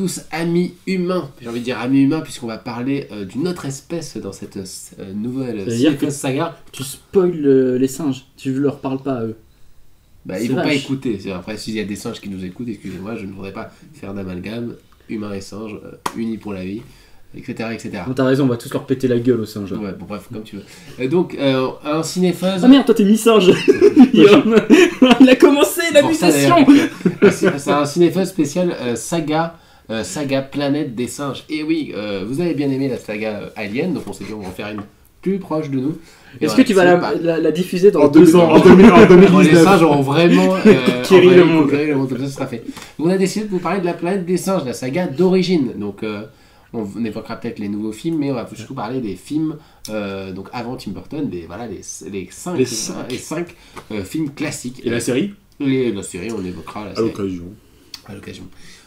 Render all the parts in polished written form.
tous amis humains. J'ai envie de dire amis humains puisqu'on va parler d'une autre espèce dans cette nouvelle saga. Tu spoil les singes, tu ne leur parles pas à eux. Bah, ils vont pas écouter. Après, s'il y a des singes qui nous écoutent, excusez-moi, je ne voudrais pas faire d'amalgame. Humains et singes, unis pour la vie, etc. etc. T'as raison, on va tous leur péter la gueule aux singes. Ouais, bon, bref, comme tu veux. Donc, un cinéphase... Ah merde, toi t'es mi-singe. Il a commencé la mutation. C'est un cinéphase spécial saga Planète des singes. Et oui, vous avez bien aimé la saga Alien, donc on s'est dit on va en faire une plus proche de nous. Est-ce que tu vas la diffuser dans en 2 ans en 2019 les singes auront vraiment conquérir le monde, comme ça sera fait. Donc on a décidé de vous parler de la Planète des singes, la saga d'origine. Donc on évoquera peut-être les nouveaux films, mais on va surtout parler des films donc avant Tim Burton, les 5 films classiques. Et la série? Et la série, on évoquera la série. À l'occasion.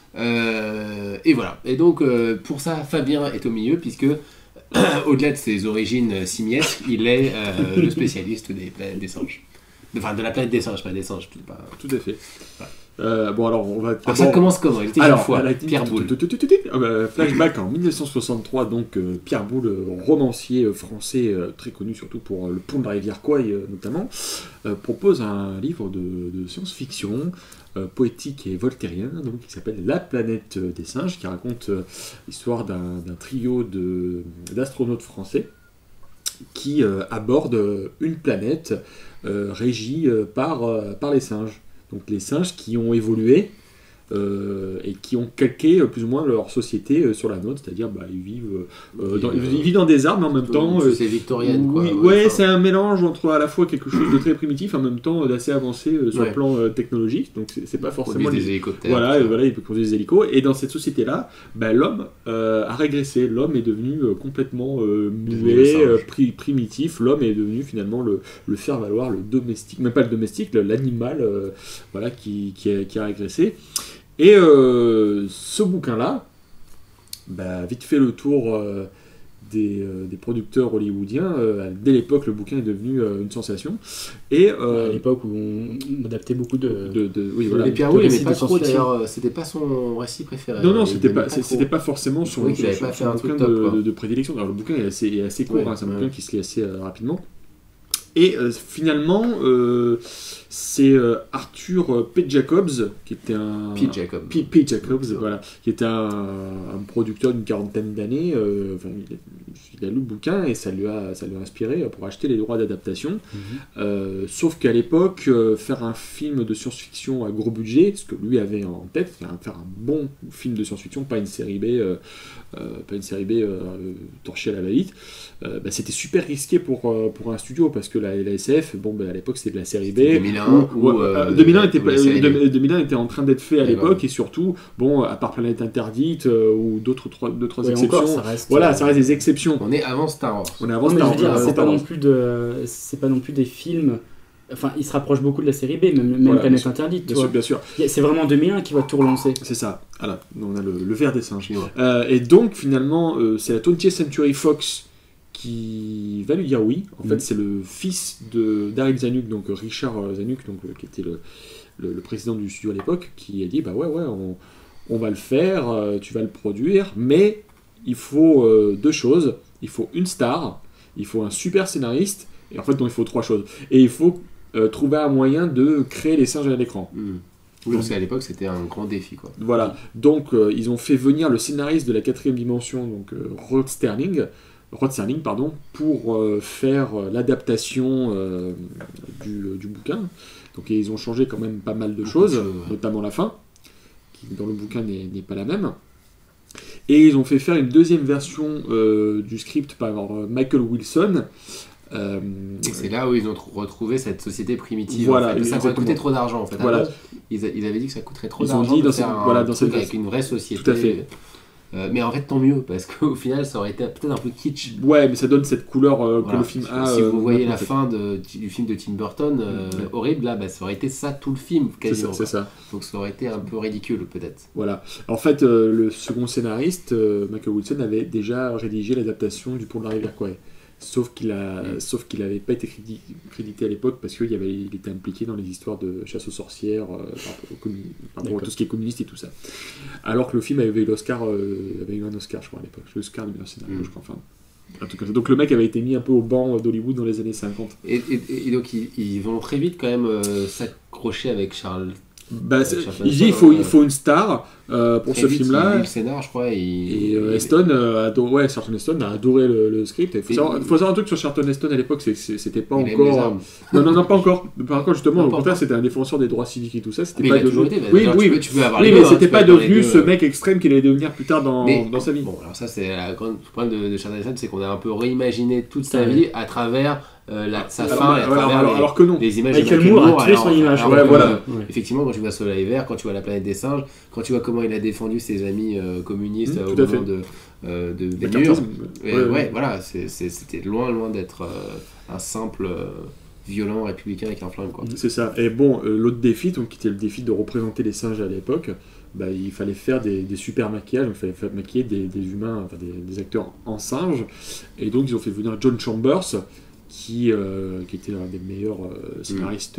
Et voilà. Et donc, pour ça, Fabien est au milieu, puisque, au-delà de ses origines simiesques, il est le spécialiste des planètes des singes. Enfin, de la planète des singes, pas des singes. Tout à fait. Bon, alors, on va... Alors, ça commence comment? Il était une fois, Pierre Boulle. Flashback en 1963, donc Pierre Boulle, romancier français, très connu surtout pour Le Pont de la rivière Kwai, notamment, propose un livre de science-fiction poétique et voltairien, donc, qui s'appelle La planète des singes, qui raconte l'histoire d'un trio d'astronautes français qui abordent une planète régie par les singes. Donc les singes qui ont évolué et qui ont calqué plus ou moins leur société sur la nôtre, c'est-à-dire ils vivent dans des arbres, mais en même temps... c'est victorienne, quoi. Ouais, c'est un mélange entre à la fois quelque chose de très primitif, en même temps d'assez avancé sur le plan technologique, donc c'est pas forcément... des hélicoptères. Voilà, il peut conduire des hélicos, et dans cette société-là, l'homme a régressé, l'homme est devenu complètement muet, primitif, l'homme est devenu finalement le faire-valoir, le domestique, même pas le domestique, l'animal qui a régressé. Et ce bouquin-là, vite fait le tour des producteurs hollywoodiens. Dès l'époque, le bouquin est devenu une sensation. Et à l'époque où on adaptait beaucoup oui, voilà. Et Pierre Boulle n'aimait pas trop, d'ailleurs, c'était pas son récit préféré. Non, c'était pas forcément son bouquin de prédilection. Alors, le bouquin est assez court, c'est un bouquin qui se lit assez rapidement. Et finalement, c'est Arthur P. Jacobs, qui était P. Jacobs, voilà, qui était un producteur d'une quarantaine d'années. Il a lu le bouquin et ça lui a inspiré pour acheter les droits d'adaptation. Sauf qu'à l'époque, faire un film de science-fiction à gros budget, ce que lui avait en tête, faire un bon film de science-fiction, pas une série B torchée à la va-vite, c'était super risqué pour un studio, parce que la SF, à l'époque c'était de la série B. 2001 était en train d'être fait à l'époque, et surtout, à part Planète Interdite ou deux, trois exceptions, encore, ça reste des exceptions. On est avant Star Wars. C'est pas non plus des films. Enfin, il se rapproche beaucoup de la série B, même Planète Interdite. Bien sûr. C'est vraiment 2001 qui va tout relancer. C'est ça. Voilà. On a le ver des singes. Et donc, finalement, c'est la 20th Century Fox qui va lui dire oui. En fait, c'est le fils de Daryl Zanuck, donc Richard Zanuck, qui était le président du studio à l'époque, qui a dit on va le faire, tu vas le produire, mais il faut 2 choses. Il faut une star, il faut un super scénariste, et en fait, il faut 3 choses. Et il faut trouver un moyen de créer les singes à l'écran. Oui, parce qu'à l'époque, c'était un grand défi, quoi. Voilà. Donc, ils ont fait venir le scénariste de la 4e dimension, donc Rod Serling, pour faire l'adaptation du bouquin. Donc, ils ont changé quand même pas mal de choses, notamment la fin, qui dans le bouquin n'est pas la même. Et ils ont fait faire une 2e version du script par Michael Wilson. Et c'est là où ils ont retrouvé cette société primitive. Voilà, en fait. Ça va coûter trop d'argent, en fait. Voilà. Ils avaient dit que ça coûterait trop d'argent de faire un truc avec une vraie société. Tout à fait. Mais en fait, tant mieux, parce qu'au final, ça aurait été peut-être un peu kitsch. Ouais, mais ça donne cette couleur que le film a. Si vous voyez la fin du film de Tim Burton, horrible, là, ça aurait été ça tout le film, quasiment. C'est ça. Donc ça aurait été un peu ridicule, peut-être. Voilà. En fait, le second scénariste, Michael Wilson, avait déjà rédigé l'adaptation du Pont de la rivière Kwai. Sauf qu'il n'avait pas été crédité à l'époque parce qu'il était impliqué dans les histoires de chasse aux sorcières, par rapport à tout ce qui est communiste et tout ça. Alors que le film avait eu l'Oscar, avait eu un Oscar, je crois, à l'époque. L'Oscar du meilleur scénario, je crois. Enfin, un truc comme ça. Donc le mec avait été mis un peu au banc d'Hollywood dans les années 50. Et donc ils vont très vite quand même s'accrocher avec Charles. Il dit il faut une star pour ce film-là. Il lit le scénar, je crois. Charlton Heston a adoré le script. Il faut savoir un truc sur Charlton Heston à l'époque, c'était pas encore. Non, pas encore. Par contre, justement, au contraire, c'était un défenseur des droits civiques et tout ça. C'était pas devenu. Tu peux avoir mais c'était pas devenu ce mec extrême qu'il allait devenir plus tard dans sa vie. Bon, alors ça, c'est le problème de Charlton Heston, c'est qu'on a un peu réimaginé toute sa vie à travers. Sa fin alors que non. Les images de Michael Moore a tué son image. Effectivement, quand tu vois Soleil Vert, quand tu vois La Planète des Singes, quand tu vois comment il a défendu ses amis communistes au moment de Bénur, voilà, c'était loin d'être un simple violent républicain avec un flingue, quoi. C'est ça. Et bon, l'autre défi, donc, qui était le défi de représenter les singes à l'époque, il fallait faire des super maquillages, il fallait maquiller des humains, enfin des acteurs en singes, et donc ils ont fait venir John Chambers, qui était l'un des meilleurs scénaristes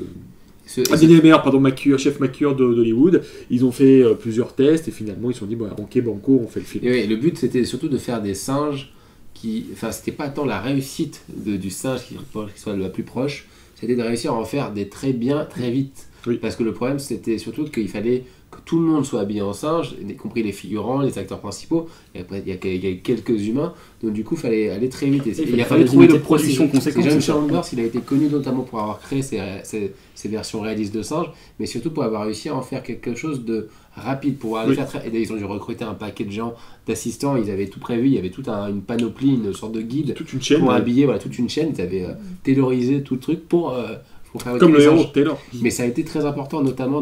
des meilleurs chef maquilleur d'Hollywood. Ils ont fait plusieurs tests et finalement ils se sont dit ok, banco, on fait le film. Et le but c'était surtout de faire des singes c'était pas tant la réussite du singe qui soit la plus proche, c'était de réussir à en faire des très bien très vite. Oui. Parce que le problème c'était surtout qu'il fallait que tout le monde soit habillé en singe, y compris les figurants, les acteurs principaux, et après il y a quelques humains, donc du coup il fallait aller très vite. Il a fallu trouver le production conséquent. John Chambers, il a été connu notamment pour avoir créé ces versions réalistes de singes, mais surtout pour avoir réussi à en faire quelque chose de rapide, pour pouvoir les faire et ils ont dû recruter un paquet de gens, d'assistants, ils avaient tout prévu, il y avait toute une panoplie, une sorte de guide, toute une chaîne, pour habiller, toute une chaîne, ils avaient taylorisé tout le truc pour faire comme le héros de Taylor. Mais ça a été très important, notamment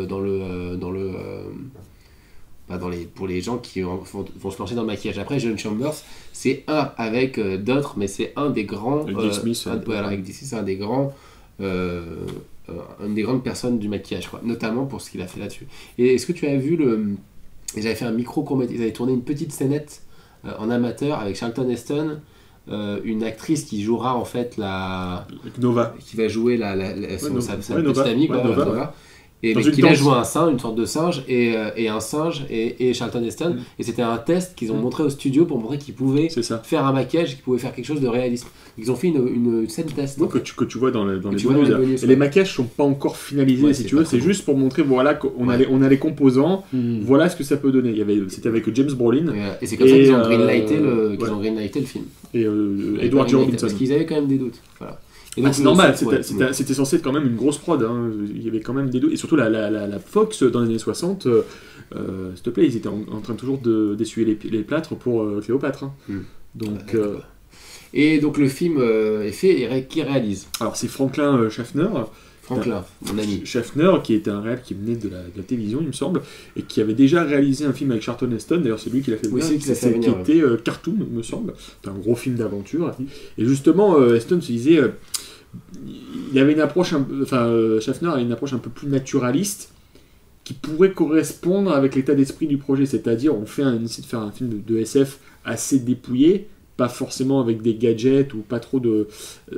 pour les gens qui vont se lancer dans le maquillage. Après, John Chambers, c'est avec d'autres, mais c'est un des grands. Avec Dick Smith. Avec Dick Smith, c'est un des grands. Une des grandes personnes du maquillage, quoi, notamment pour ce qu'il a fait là-dessus. Et est-ce que tu as vu ils avaient fait un micro-court-métrage, ils avaient tourné une petite scénette en amateur avec Charlton Heston, une actrice qui jouera en fait Nova, qui va jouer sa petite amie, Nova. Et qui a joué un singe, une sorte de singe, et un singe, et Charlton Heston. Et c'était un test qu'ils ont montré au studio pour montrer qu'ils pouvaient faire un maquillage, qu'ils pouvaient faire quelque chose de réaliste. Ils ont fait une scène test. Donc, que tu vois dans les bonus. Les maquillages ne sont pas encore finalisés, si tu veux. C'est juste pour montrer qu'on a les composants, voilà ce que ça peut donner. C'était avec James Brolin. Et c'est comme ça qu'ils ont greenlighté le film. Et Edward G. Robinson. Parce qu'ils avaient quand même des doutes. Voilà. C'est normal, c'était censé être quand même une grosse prod, hein. Il y avait quand même des doutes, et surtout la Fox dans les années 60, s'il te plaît, ils étaient en train toujours d'essuyer les plâtres pour Cléopâtre. Hein. Donc, et donc le film est fait et qui réalise? Alors c'est Franklin Schaffner. Mon ami. Schaffner, qui était un réal qui venait de la télévision, il me semble, et qui avait déjà réalisé un film avec Charlton Heston, d'ailleurs c'est lui qui l'a fait venir, qui était Cartoon, me semble. C'était un gros film d'aventure. Et justement, Heston se disait, il avait une approche, Schaffner a une approche un peu plus naturaliste, qui pourrait correspondre avec l'état d'esprit du projet, c'est-à-dire on essaie de faire un film de SF assez dépouillé, pas forcément avec des gadgets ou pas trop de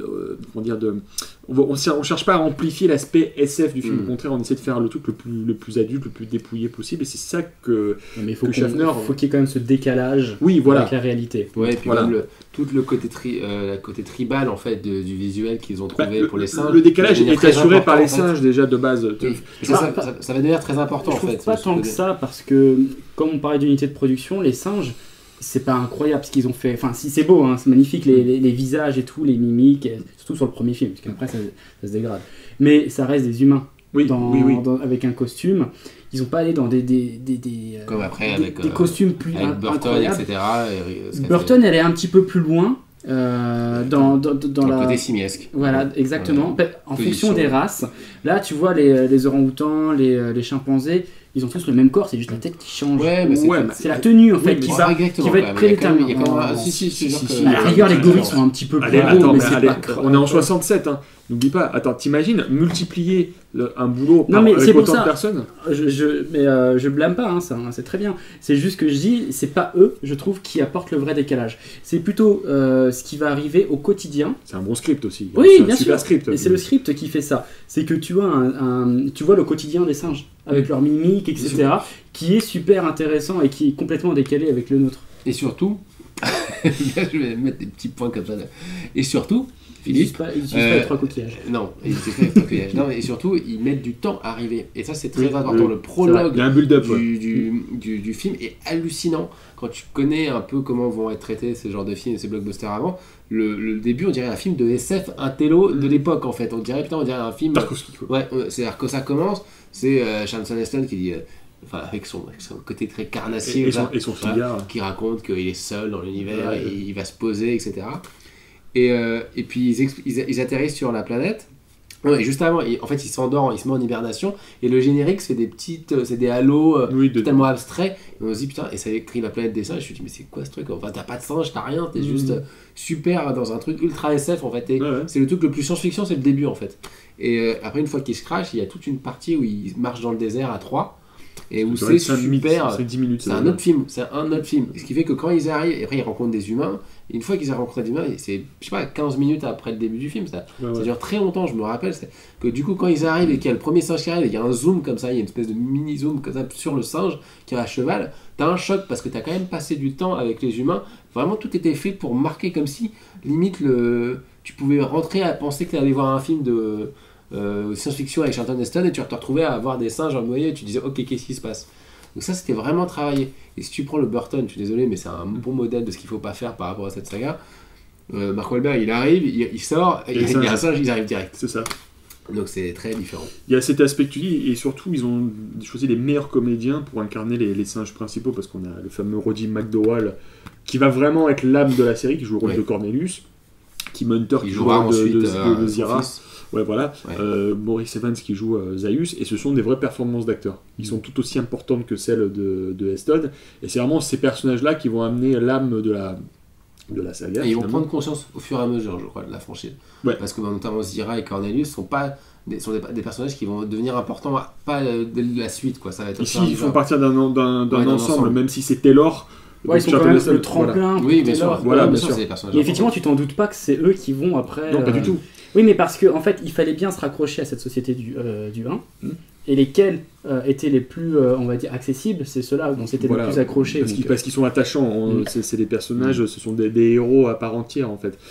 on cherche pas à amplifier l'aspect SF du film, au contraire on essaie de faire le truc le plus adulte, le plus dépouillé possible, et c'est ça que Schaffner faut qu'il y ait quand même ce décalage avec la réalité. Ouais, et puis même tout le côté côté tribal en fait du visuel qu'ils ont trouvé pour les singes. Le décalage est assuré par les singes déjà de base. Ça va devenir très important en fait. Je trouve pas tant que ça, parce que comme on parlait d'unité de production, les singes, c'est pas incroyable ce qu'ils ont fait. Enfin, si c'est beau, hein, c'est magnifique, les visages et tout, les mimiques, surtout sur le premier film, parce qu'après ça se dégrade. Mais ça reste des humains. Avec un costume. Ils ont pas allé dans comme après avec des costumes plus avec Burton, incroyables. etc. Burton, elle est un petit peu plus loin. Dans le côté simiesque. Voilà, exactement. En fonction des races. Là, tu vois les orang-outans, les chimpanzés, ils ont tous le même corps, c'est juste la tête qui change. Ouais, mais c'est la tenue en fait qui va être prédéterminée. À la rigueur, les gorilles sont un petit peu plus beaux, mais c'est pas. On est en 67, hein. N'oublie pas, attends, t'imagines multiplier un boulot avec autant de personnes. Je blâme pas, hein, ça, c'est très bien. C'est juste que je dis, c'est pas eux, je trouve, qui apportent le vrai décalage. C'est plutôt ce qui va arriver au quotidien. C'est un bon script aussi. Oui, bien sûr. Script. Et c'est le script qui fait ça. C'est que tu vois le quotidien des singes, avec leur mimique, etc., qui est super intéressant et qui est complètement décalé avec le nôtre. Et surtout, je vais mettre des petits points comme ça. Et surtout, ils n'utilisent pas les 3 coquillages. Non, ils n'utilisent pas les 3 coquillages. Non, et surtout, ils mettent du temps à arriver. Et ça, c'est très important. Le prologue du film est hallucinant. Quand tu connais un peu comment vont être traités ces genres de films et ces blockbusters avant, le début, on dirait un film de SF, un télo de l'époque, en fait. On dirait un film... Tarkovsky, quoi. Ouais, c'est-à-dire que ça commence, c'est Charlton Heston qui dit... Enfin, avec son côté très carnassier et son cigare, qui raconte qu'il est seul dans l'univers et il va se poser, etc. Et puis ils atterrissent sur la planète. Et juste avant, en fait, il s'endort, il se met en hibernation. Et le générique, c'est des halos totalement abstraits. Et on se dit putain, et ça écrit la planète des singes. Je me suis dit, mais c'est quoi ce truc? Enfin, t'as pas de singe, t'as rien, t'es juste super dans un truc ultra SF en fait. C'est le truc le plus science-fiction, c'est le début en fait. Et après, une fois qu'il se crash, il y a toute une partie où il marche dans le désert à 3. Et où c'est super, c'est 10 minutes, c'est un autre film, ce qui fait que quand ils arrivent, et après ils rencontrent des humains, et une fois qu'ils ont rencontré des humains, c'est, je sais pas, 15 minutes après le début du film, ça dure très longtemps, je me rappelle, c'est que du coup quand ils arrivent et qu'il y a le premier singe qui arrive, et il y a un zoom comme ça, il y a une espèce de mini zoom comme ça sur le singe qui est à cheval, t'as un choc parce que t'as quand même passé du temps avec les humains, vraiment tout était fait pour marquer comme si, limite, tu pouvais rentrer à penser que t'allais voir un film de... science-fiction avec Charlton Heston et tu te retrouvais à avoir des singes en noyer et tu disais ok, qu'est-ce qui se passe? Donc ça c'était vraiment travaillé. Et si tu prends le Burton, je suis désolé mais c'est un bon modèle de ce qu'il faut pas faire par rapport à cette saga. Mark Wahlberg il arrive, il sort, il y a un singe, ils arrivent direct. C'est ça. Donc c'est très différent. Il y a cet aspect que tu dis, et surtout ils ont choisi les meilleurs comédiens pour incarner les singes principaux, parce qu'on a le fameux Roddy McDowall qui va vraiment être l'âme de la série, qui joue le rôle de Cornelius, Tim Hunter qui joue le rôle de Zira. Ouais, voilà. Maurice Evans qui joue Zaius, et ce sont des vraies performances d'acteurs. Ils sont tout aussi importantes que celles de Heston, et c'est vraiment ces personnages-là qui vont amener l'âme de la saga. Et ils vont prendre conscience au fur et à mesure, je crois, de la franchise. Parce que notamment Zira et Cornelius sont des personnages qui vont devenir importants, pas de la suite, quoi. Ça va être ici, ils font partir d'un ensemble, même si c'est Taylor. Ouais, ils sont quand même le tremplin. Voilà. Oui, bien sûr. Voilà, bien sûr. Et effectivement, tu t'en doutes pas que c'est eux qui vont après. Non, pas du tout. Oui, mais parce qu'en fait, il fallait bien se raccrocher à cette société du 1. Et lesquels étaient les plus, on va dire, accessibles, c'est ceux-là dont c'était le plus accroché. Parce qu'ils sont attachants. C'est des personnages, ce sont des héros à part entière, en fait.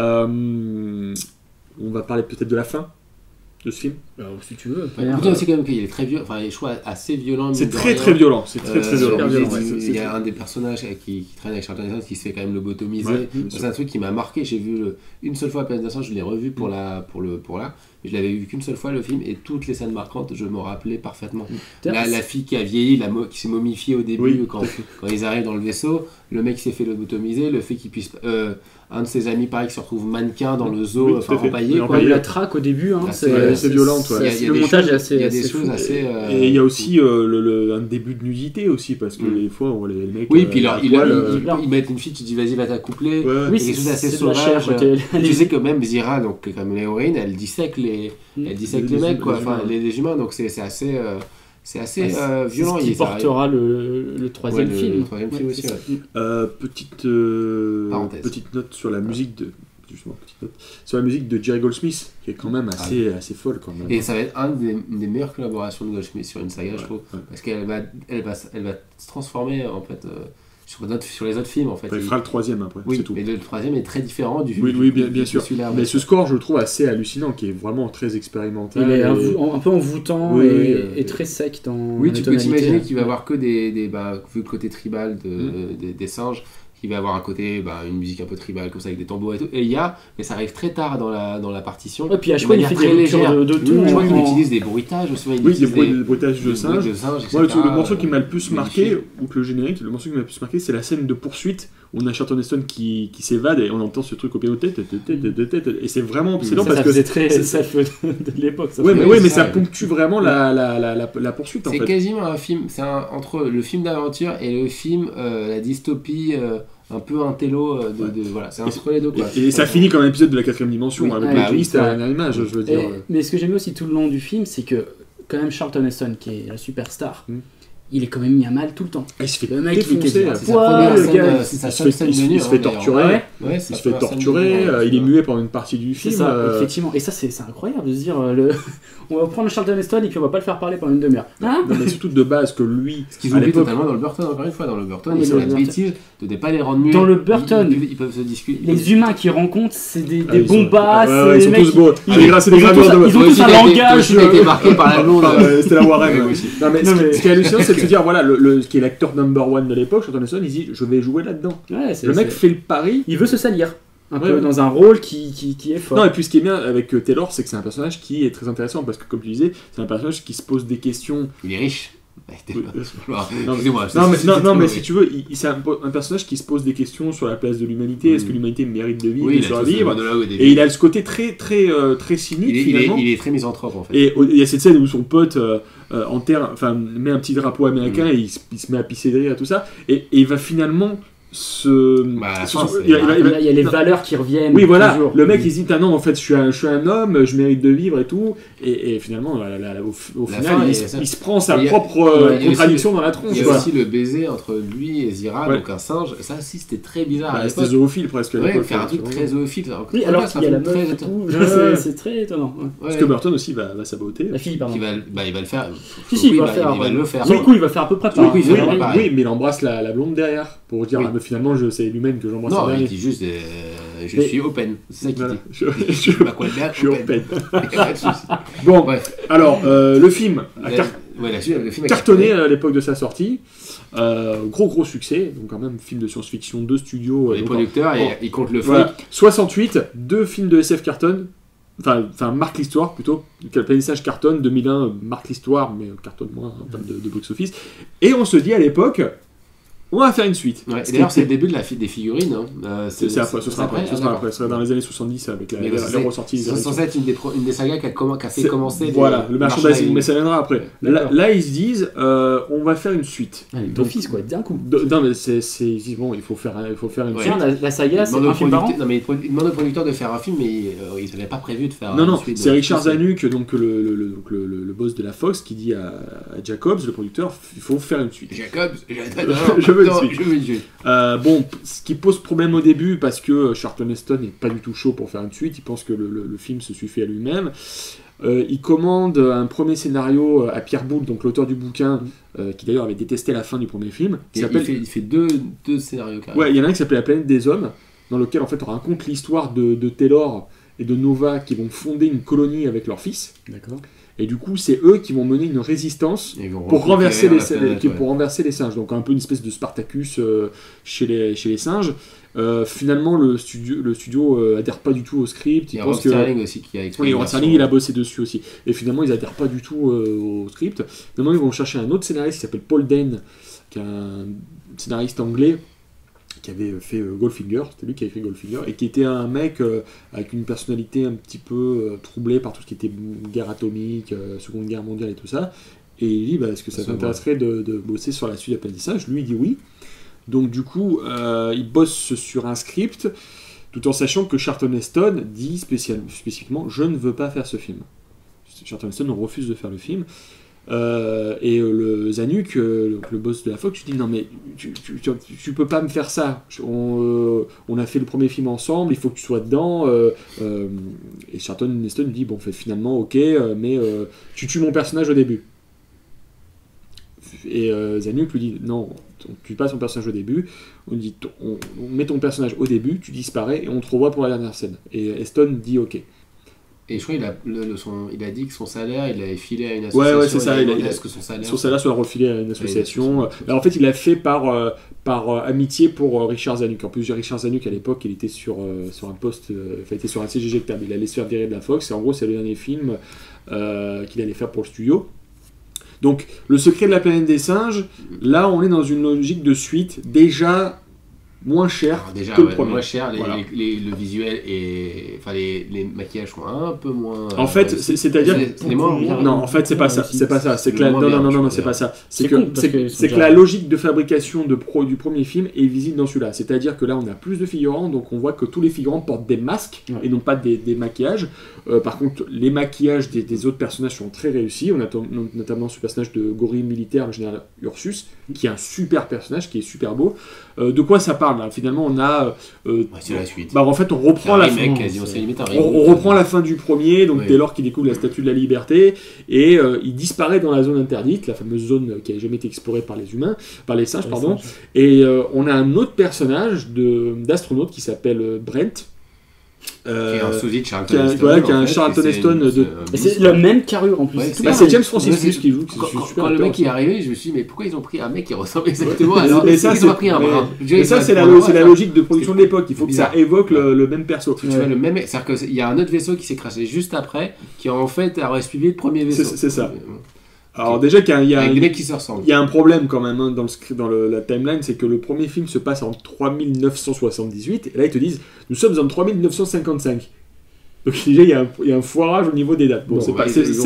On va parler peut-être de la fin de ce film. Si tu veux. C'est quand même qu'il est très violent, enfin les choix assez violents. C'est très violent. C'est très violent. Il y a un des personnages qui traîne avec Charlton Heston qui se fait quand même lobotomiser. C'est un truc qui m'a marqué. J'ai vu une seule fois Planète des Singes, je l'ai revu pour là. Je l'avais vu qu'une seule fois le film et toutes les scènes marquantes, je me rappelais parfaitement. La fille qui a vieilli, qui s'est momifiée au début quand ils arrivent dans le vaisseau, le mec qui s'est fait lobotomiser, le fait qu'il puisse. Un de ses amis, pareil, qui se retrouve mannequin dans le zoo, empaillé. La traque au début, c'est violent. Le montage est assez. Il y a des choses assez. Et il y a aussi un début de nudité aussi, parce que des fois, on voit les mecs. Oui, puis ils mettent une fille, tu dis vas-y, va t'accoupler. Oui, c'est quelque chose d'assez sauvage. Tu sais que même Zira, donc comme l'héroïne, elle dissèque les mecs, quoi, enfin les humains, donc c'est assez. C'est assez violent. Ce qui portera le troisième film. Le troisième film aussi, petite note sur la musique de Jerry Goldsmith, qui est quand même assez folle quand même. Et ça va être une des meilleures collaborations de Goldsmith sur une saga, je trouve, parce qu'elle va se transformer en fait sur les autre films en fait. Il fera le troisième après, c'est tout. Mais le troisième est très différent du bien sûr. Mais ce score, je le trouve assez hallucinant, qui est vraiment très expérimental. Il est un peu envoûtant et très sec dans. Oui, tu peux t'imaginer qu'il va y avoir que vu le côté tribal des singes, qu'il va y avoir un côté, une musique un peu tribale comme ça avec des tambours et tout. Et mais ça arrive très tard dans la partition. Et puis à chaque fois, il fait des ruptures de ton. Je crois qu'il utilise des bruitages aussi. Des bruitages de singes. Moi, le morceau qui m'a le plus marqué, outre le générique, le morceau qui m'a le plus marqué, c'est la scène de poursuite on a Charlton Heston qui s'évade et on entend ce truc au piano et c'est vraiment obsédant parce que c'est très self de l'époque. Oui, mais ça ponctue vraiment la poursuite en fait. C'est quasiment un film, entre le film d'aventure et le film la dystopie un peu un télo voilà, c'est entre les deux quoi. Et ça finit comme un épisode de la 4ème dimension avec le twist à la dernière image, je veux dire. Mais ce que j'aime aussi tout le long du film, c'est que quand même Charlton Heston qui est la superstar, il est quand même mis à mal tout le temps. Il se fait le mec défoncer. C'est sa seule scène de nu. Il se fait torturer. Il se fait torturer. Il est muet pendant une partie du film. C'est ça, effectivement. Et ça, c'est incroyable de se dire on va prendre Charlton Heston et puis on va pas le faire parler pendant une demi-heure. Non, mais surtout de base que lui. Ce qu'ils oublient totalement dans le Burton, encore une fois. Dans le Burton, ils ont la bêtise de ne pas les rendre muets. Dans le Burton, ils peuvent se discuter. Les humains qu'ils rencontrent, c'est des bombasses. Ils sont tous beaux. C'est des gravures de. Ils ont tous un langage. Qui a été marqué par la blonde. C'était la Warren. Non, mais ce qui est hallucinant, c'est de se dire voilà, qui est l'acteur number one de l'époque, Charlton Heston, il dit je vais jouer là-dedans. Le mec fait le pari. Il veut se salir. Un peu dans un rôle qui est fort. Non, et puis ce qui est bien avec Taylor, c'est que c'est un personnage qui est très intéressant parce que, comme tu disais, c'est un personnage qui se pose des questions. Il est riche. Non, mais si tu veux, c'est un personnage qui se pose des questions sur la place de l'humanité. Est-ce que l'humanité mérite de vivre, de survivre? Et il a ce côté très cynique finalement. Il est très misanthrope en fait. Et il y a cette scène où son pote met un petit drapeau américain et il se met à pisser derrière tout ça. Et il va finalement il y a les valeurs qui reviennent. Oui, voilà. Toujours. Le mec, il se dit non, en fait, je suis un homme, je mérite de vivre et tout. Et finalement, au final, il se prend sa propre contradiction dans la tronche. Il y a aussi le baiser entre lui et Zira, donc un singe. Ça aussi, c'était très bizarre. C'était zoophile presque. Faire un truc très zoophile. Oui, alors qu'il y a la meuf et tout. C'est très étonnant. Parce que Burton aussi va saboter. La fille, pardon. Il va le faire. Si, il va le faire. Sur le coup, il va faire à peu près pareil. Oui, mais il embrasse la blonde derrière pour dire finalement c'est l'humaine que j'embrasse. Non, il dit juste je suis open. C'est ça qu'il dit. Je suis open. Bon, bref. Alors, le film a cartonné à l'époque de sa sortie. Gros succès. Donc, quand même, film de science-fiction, 2 studios. Les producteurs, ils comptent le fric. 68, 2 films de SF carton. Enfin, marque l'histoire plutôt. L'apprentissage cartonne, 2001 marque l'histoire, mais cartonne moins en termes de box-office. Et on se dit à l'époque. On va faire une suite. Et d'ailleurs, c'est le début des figurines. Ce sera après. Ce sera dans les années 70 avec la ressortie. C'est censé être une des sagas qui a fait commencer. Voilà, le merchandising, mais ça viendra après. Là, ils se disent, on va faire une suite. D'office, quoi, d'un coup. Non, mais ils disent, bon, il faut faire une suite. La saga, c'est un film par an. Non, mais ils demandent au producteur de faire un film, mais ils n'avaient pas prévu de faire une suite. C'est Richard Zanuck, donc le boss de la Fox, qui dit à Jacobs, le producteur, il faut faire une suite. Jacobs, bon, ce qui pose problème au début parce que Charlton Heston n'est pas du tout chaud pour faire une suite, il pense que le film se suffit à lui-même. Il commande un premier scénario à Pierre Boulle, donc l'auteur du bouquin, qui d'ailleurs avait détesté la fin du premier film. Il fait deux scénarios carrément. Ouais, il y en a un qui s'appelle La planète des hommes, dans lequel en fait on raconte l'histoire de Taylor et de Nova qui vont fonder une colonie avec leur fils. D'accord. Et du coup, c'est eux qui vont mener une résistance pour renverser les singes. Donc un peu une espèce de Spartacus chez les singes. Finalement, le studio adhère pas du tout au script. Il y a Rod Serling aussi qui a écrit. Oui, Rod Serling, il a bossé dessus aussi. Et finalement, ils adhèrent pas du tout au script. Finalement, ils vont chercher un autre scénariste qui s'appelle Paul Dane, qui est un scénariste anglais qui avait fait Goldfinger, c'était lui qui avait fait Goldfinger, et qui était un mec avec une personnalité un petit peu troublée par tout ce qui était guerre atomique, Seconde Guerre mondiale et tout ça. Et il dit, est-ce que ça t'intéresserait de bosser sur la suite d'apprentissage? Lui, il dit oui. Donc du coup, il bosse sur un script, tout en sachant que Charlton Heston dit spécifiquement, je ne veux pas faire ce film. Charlton Heston refuse de faire le film. Et le Zanuck, le boss de la Fox, tu dis non mais tu peux pas me faire ça. On a fait le premier film ensemble, il faut que tu sois dedans. Et Charlton Heston dit bon fait finalement ok, mais tu tues mon personnage au début. Et Zanuck lui dit non, on tue pas son personnage au début. On dit on met ton personnage au début, tu disparais et on te revoit pour la dernière scène. Et Heston dit ok. Et je crois qu'il a dit que son salaire, il l'avait filé à une association. Ouais, c'est ça. Son salaire soit refilé à une association. Alors, en fait, il l'a fait par amitié pour Richard Zanuck. En plus, Richard Zanuck, à l'époque, il était sur un poste, il était sur un siège éjectable. Il allait se faire virer de la Fox. Et en gros, c'est le dernier film qu'il allait faire pour le studio. Donc, Le secret de la planète des singes, là, on est dans une logique de suite déjà moins cher déjà, que le premier. Moins cher, Voilà. le visuel et enfin les maquillages sont un peu moins. En fait, c'est-à-dire non, en fait, c'est pas ça. C'est pas ça. C'est que non, c'est pas ça. C'est que la logique de fabrication du premier film est visible dans celui-là. C'est-à-dire que là, on a plus de figurants, donc on voit que tous les figurants portent des masques et non pas des maquillages. Par contre, les maquillages des autres personnages sont très réussis. On a notamment ce personnage de gorille militaire, le général Ursus, qui est un super personnage, qui est super beau. De quoi ça parle là ? Finalement, on a. C'est la suite. En fait, on reprend la fin. On reprend la fin du premier, donc dès lors qu'il découvre la Statue de la Liberté, et il disparaît dans la zone interdite, la fameuse zone qui n'avait jamais été explorée par les humains, par les singes, pardon. Et on a un autre personnage d'astronaute qui s'appelle Brent. Qui est un sosie de Charlton Heston. Voilà, qui est un Charlton Heston. C'est la même carrure en plus. C'est James Francis qui joue. Quand le mec est arrivé, je me suis dit, mais pourquoi ils ont pris un mec qui ressemble exactement alors ils ont pas pris un brun. Mais ça, c'est la logique de production de l'époque. Il faut que ça évoque le même perso. Tu vois, le même. C'est-à-dire qu'il y a un autre vaisseau qui s'est crashé juste après, qui en fait a suivi le premier vaisseau. C'est ça. Alors déjà qu'il y a des mecs qui se ressemblent. Il y a un problème quand même hein, dans la timeline, c'est que le premier film se passe en 3978 et là ils te disent nous sommes en 3955. Donc déjà il y a un foirage au niveau des dates. Bon, c'est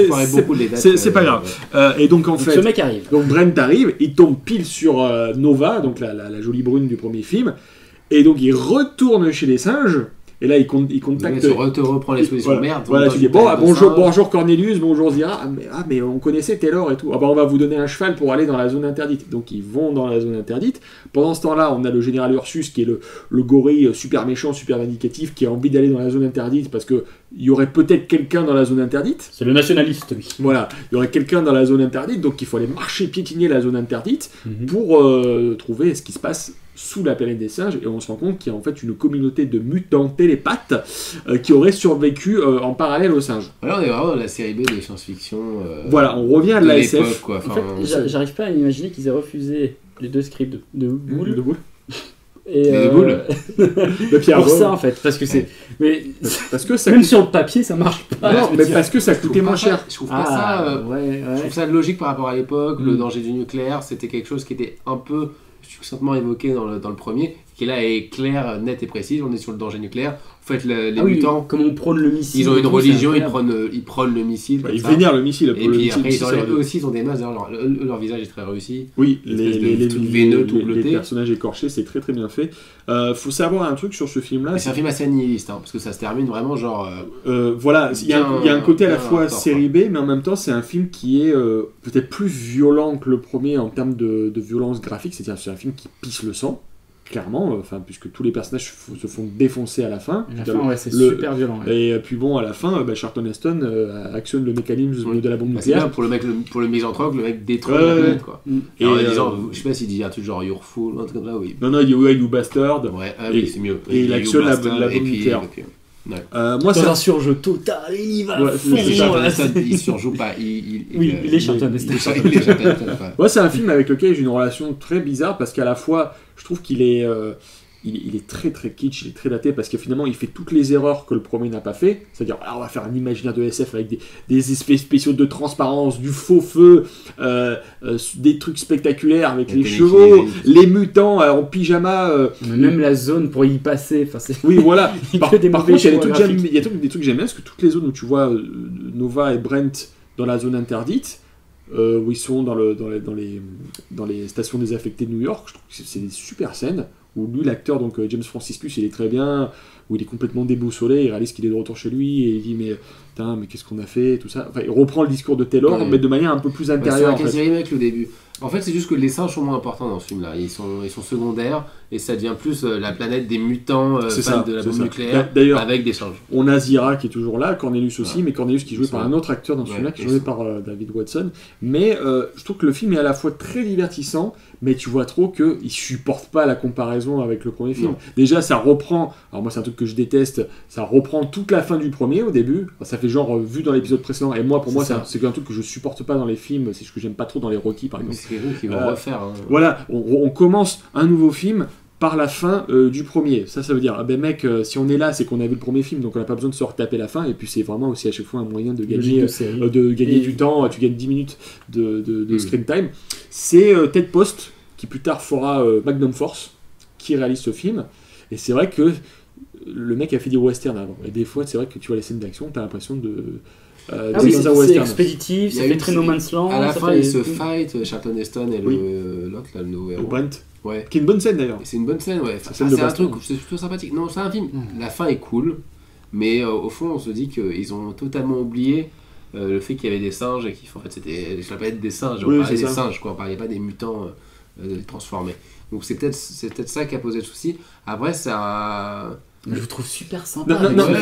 pas grave. Et donc en fait, ce mec arrive. Donc Brent arrive, il tombe pile sur Nova, donc la jolie brune du premier film, et donc il retourne chez les singes. Et là, il contacte. Tu reprends l'exposition merde. Voilà, tu dis bonjour Cornelius, bonjour Zira. Mais on connaissait Taylor et tout. On va vous donner un cheval pour aller dans la zone interdite. Donc ils vont dans la zone interdite. Pendant ce temps-là, on a le général Ursus qui est le gorille super méchant, super vindicatif, qui a envie d'aller dans la zone interdite parce que il y aurait peut-être quelqu'un dans la zone interdite. C'est le nationaliste, lui. Voilà, il y aurait quelqu'un dans la zone interdite, donc il faut aller marcher, piétiner la zone interdite pour trouver ce qui se passe sous la planète des singes, et on se rend compte qu'il y a en fait une communauté de mutants télépathes qui auraient survécu en parallèle aux singes. Voilà, on est vraiment dans la série B de science-fiction. Voilà, on revient à de la SF. Quoi. Enfin, en fait, j'arrive pas à imaginer qu'ils aient refusé les deux scripts de Boule. Et de Pierre pour ça en fait, parce que c'est. Mais parce que ça même sur le papier ça marche pas. Non, mais parce que ça coûtait moins cher. Je trouve pas ça. Je trouve ça logique par rapport à l'époque. Le danger du nucléaire, c'était quelque chose qui était un peu succinctement évoqué dans le premier, qui là est clair, net et précis. On est sur le danger nucléaire. En fait, les mutants, comme on prône le missile, ils ont une religion, ils prônent le missile. Ils vénèrent le missile. Et puis après, eux aussi, ils ont des masques. Leur visage est très réussi. Oui, les bleutés. Personnages écorchés, c'est très très bien fait. Faut savoir un truc sur ce film-là. C'est un film assez nihiliste, parce que ça se termine vraiment genre. Voilà, il y a un côté à la fois série B, mais en même temps, c'est un film qui est peut-être plus violent que le premier en termes de violence graphique. C'est-à-dire, c'est un film qui pisse le sang. Clairement, puisque tous les personnages se font défoncer à la fin. À la fin, c'est super violent. Ouais. Et puis bon, à la fin, Charlton Heston actionne le mécanisme de la bombe nucléaire. C'est bien pour le misanthrope, le mec détruit la planète, quoi. Et en disant, je sais pas s'il dit un truc genre You're fool, un truc comme ça, oui. Non, il dit You bastard. Ouais, oui, c'est mieux. Et il actionne la bombe nucléaire. Ouais. Moi, c'est un surjeu total, il y va fond. Il surjoue pas. Il est Charlton Heston. Moi, c'est un film avec lequel j'ai une relation très bizarre parce qu'à la fois, je trouve qu'il est. Il est très très kitsch, il est très daté parce que finalement il fait toutes les erreurs que le premier n'a pas fait. C'est-à-dire, on va faire un imaginaire de SF avec des effets spéciaux de transparence, du faux feu, des trucs spectaculaires avec les chevaux, les mutants en pyjama. Même la zone pour y passer. Oui, voilà. Par contre, il y a des trucs que j'aime bien parce que toutes les zones où tu vois Nova et Brent dans la zone interdite, où ils sont dans les stations désaffectées de New York, je trouve que c'est des super scènes. Où lui, l'acteur, donc James Franciscus, il est très bien, où il est complètement déboussolé, il réalise qu'il est de retour chez lui, et il dit mais qu'est-ce qu'on a fait, tout ça. Enfin, il reprend le discours de Taylor, mais de manière un peu plus intérieure. C'est quasi avec le début. En fait, c'est juste que les singes sont moins importants dans ce film-là. Ils sont secondaires, et ça devient plus la planète des mutants fans de la bombe nucléaire, avec des singes. On a Zira qui est toujours là, Cornelius aussi, mais Cornelius qui est joué par un autre acteur dans ce film-là, qui est joué par David Watson. Mais je trouve que le film est à la fois très divertissant, mais tu vois trop qu'il supporte pas la comparaison avec le premier film. Déjà, ça reprend, alors moi c'est un truc que je déteste, ça reprend toute la fin du premier au début, ça fait genre vu dans l'épisode précédent, et moi pour moi c'est un truc que je supporte pas dans les films, c'est ce que j'aime pas trop dans les Rocky par exemple. C'est vous qui vont refaire. Voilà, on commence un nouveau film par la fin du premier. Ça veut dire, mec, si on est là, c'est qu'on a vu le premier film, donc on n'a pas besoin de se retaper la fin, et puis c'est vraiment aussi à chaque fois un moyen de gagner du temps, tu gagnes 10 minutes de screen time. C'est Ted Post, qui plus tard fera Magnum Force, qui réalise ce film. Et c'est vrai que le mec a fait des westerns avant. Et des fois, c'est vrai que tu vois les scènes d'action, t'as l'impression de... c'est expéditif, ça fait très No Man's Land. À la fin, ils se fight, Charlton Heston et l'autre, là, le nouveau héros. Brent. Ouais. Qui est une bonne scène d'ailleurs. C'est une bonne scène, ouais. C'est un truc, c'est plutôt sympathique. Non, c'est un film. La fin est cool, mais au fond, on se dit qu'ils ont totalement oublié le fait qu'il y avait des singes et qu'en fait, c'était. Je l'appelle des singes, on parlait des singes, quoi. On parlait pas des mutants transformés. Donc c'est peut-être ça qui a posé le souci. Après, ça. Je vous trouve super sympa.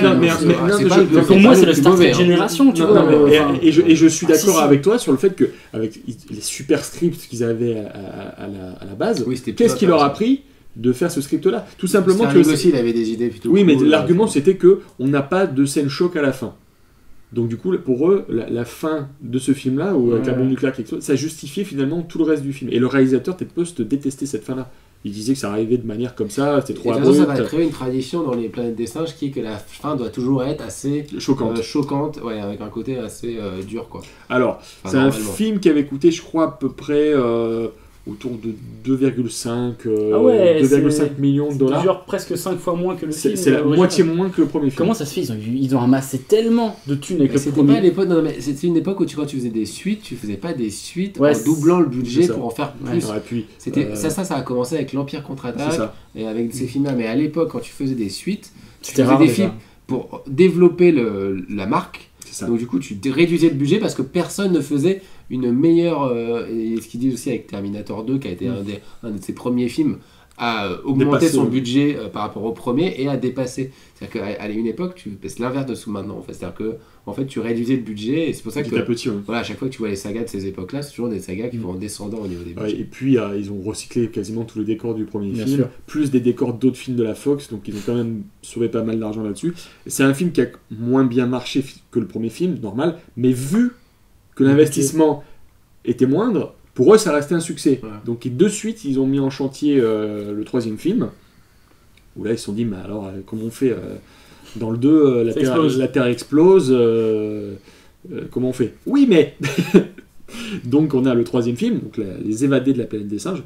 Pour moi, c'est le Star Trek Génération, tu vois. Et je suis d'accord avec toi sur le fait que, avec les super scripts qu'ils avaient à la base, qu'est-ce qui leur a pris de faire ce script-là? Tout simplement que. aussi, il avait des idées plutôt. Oui, mais l'argument c'était que on n'a pas de scène choc à la fin. Donc du coup, pour eux, la fin de ce film-là, où avec la bombe nucléaire qui explose, ça justifiait finalement tout le reste du film. Et le réalisateur, peut-être, détestait cette fin-là. Il disait que ça arrivait de manière comme ça, c'était trop abrupt. Ça va créer une tradition dans les planètes des singes qui est que la fin doit toujours être assez choquante, ouais, avec un côté assez dur, quoi. Alors, c'est un film qui avait coûté, je crois, à peu près autour de 2,5 millions de dollars. Genre presque 5 fois moins que le film. C'est la moitié moins que le premier film. Comment ça se fait? Ils ont amassé tellement de thunes avec le premier. Pas à l'époque, c'était une époque où quand tu faisais des suites, tu faisais pas des suites en doublant le budget pour en faire plus. Ouais, puis, ça a commencé avec l'Empire contre-attaque et avec ces films-là. Mais à l'époque, quand tu faisais des suites, tu faisais des films pour développer la marque. Donc du coup, tu réduisais le budget parce que personne ne faisait une meilleure... et ce qu'ils disent aussi avec Terminator 2, qui a été un de ses premiers films, à augmenter son budget par rapport au premier et à dépasser. C'est-à-dire qu'à une époque, c'est l'inverse de ce maintenant. En fait. C'est-à-dire que en fait, tu réduisais le budget et c'est pour ça que voilà, à chaque fois que tu vois les sagas de ces époques-là, c'est toujours des sagas qui vont en descendant au niveau des budgets. Et puis, ils ont recyclé quasiment tous les décors du premier film, plus des décors d'autres films de la Fox, donc ils ont quand même sauvé pas mal d'argent là-dessus. C'est un film qui a moins bien marché que le premier film, normal, mais vu que l'investissement était moindre, pour eux, ça restait un succès. Ouais. Donc, de suite, ils ont mis en chantier le troisième film, où là, ils se sont dit, mais alors, comment on fait dans le 2, la Terre explose, comment on fait? Oui, mais donc, on a le troisième film, donc Les Évadés de la planète des singes,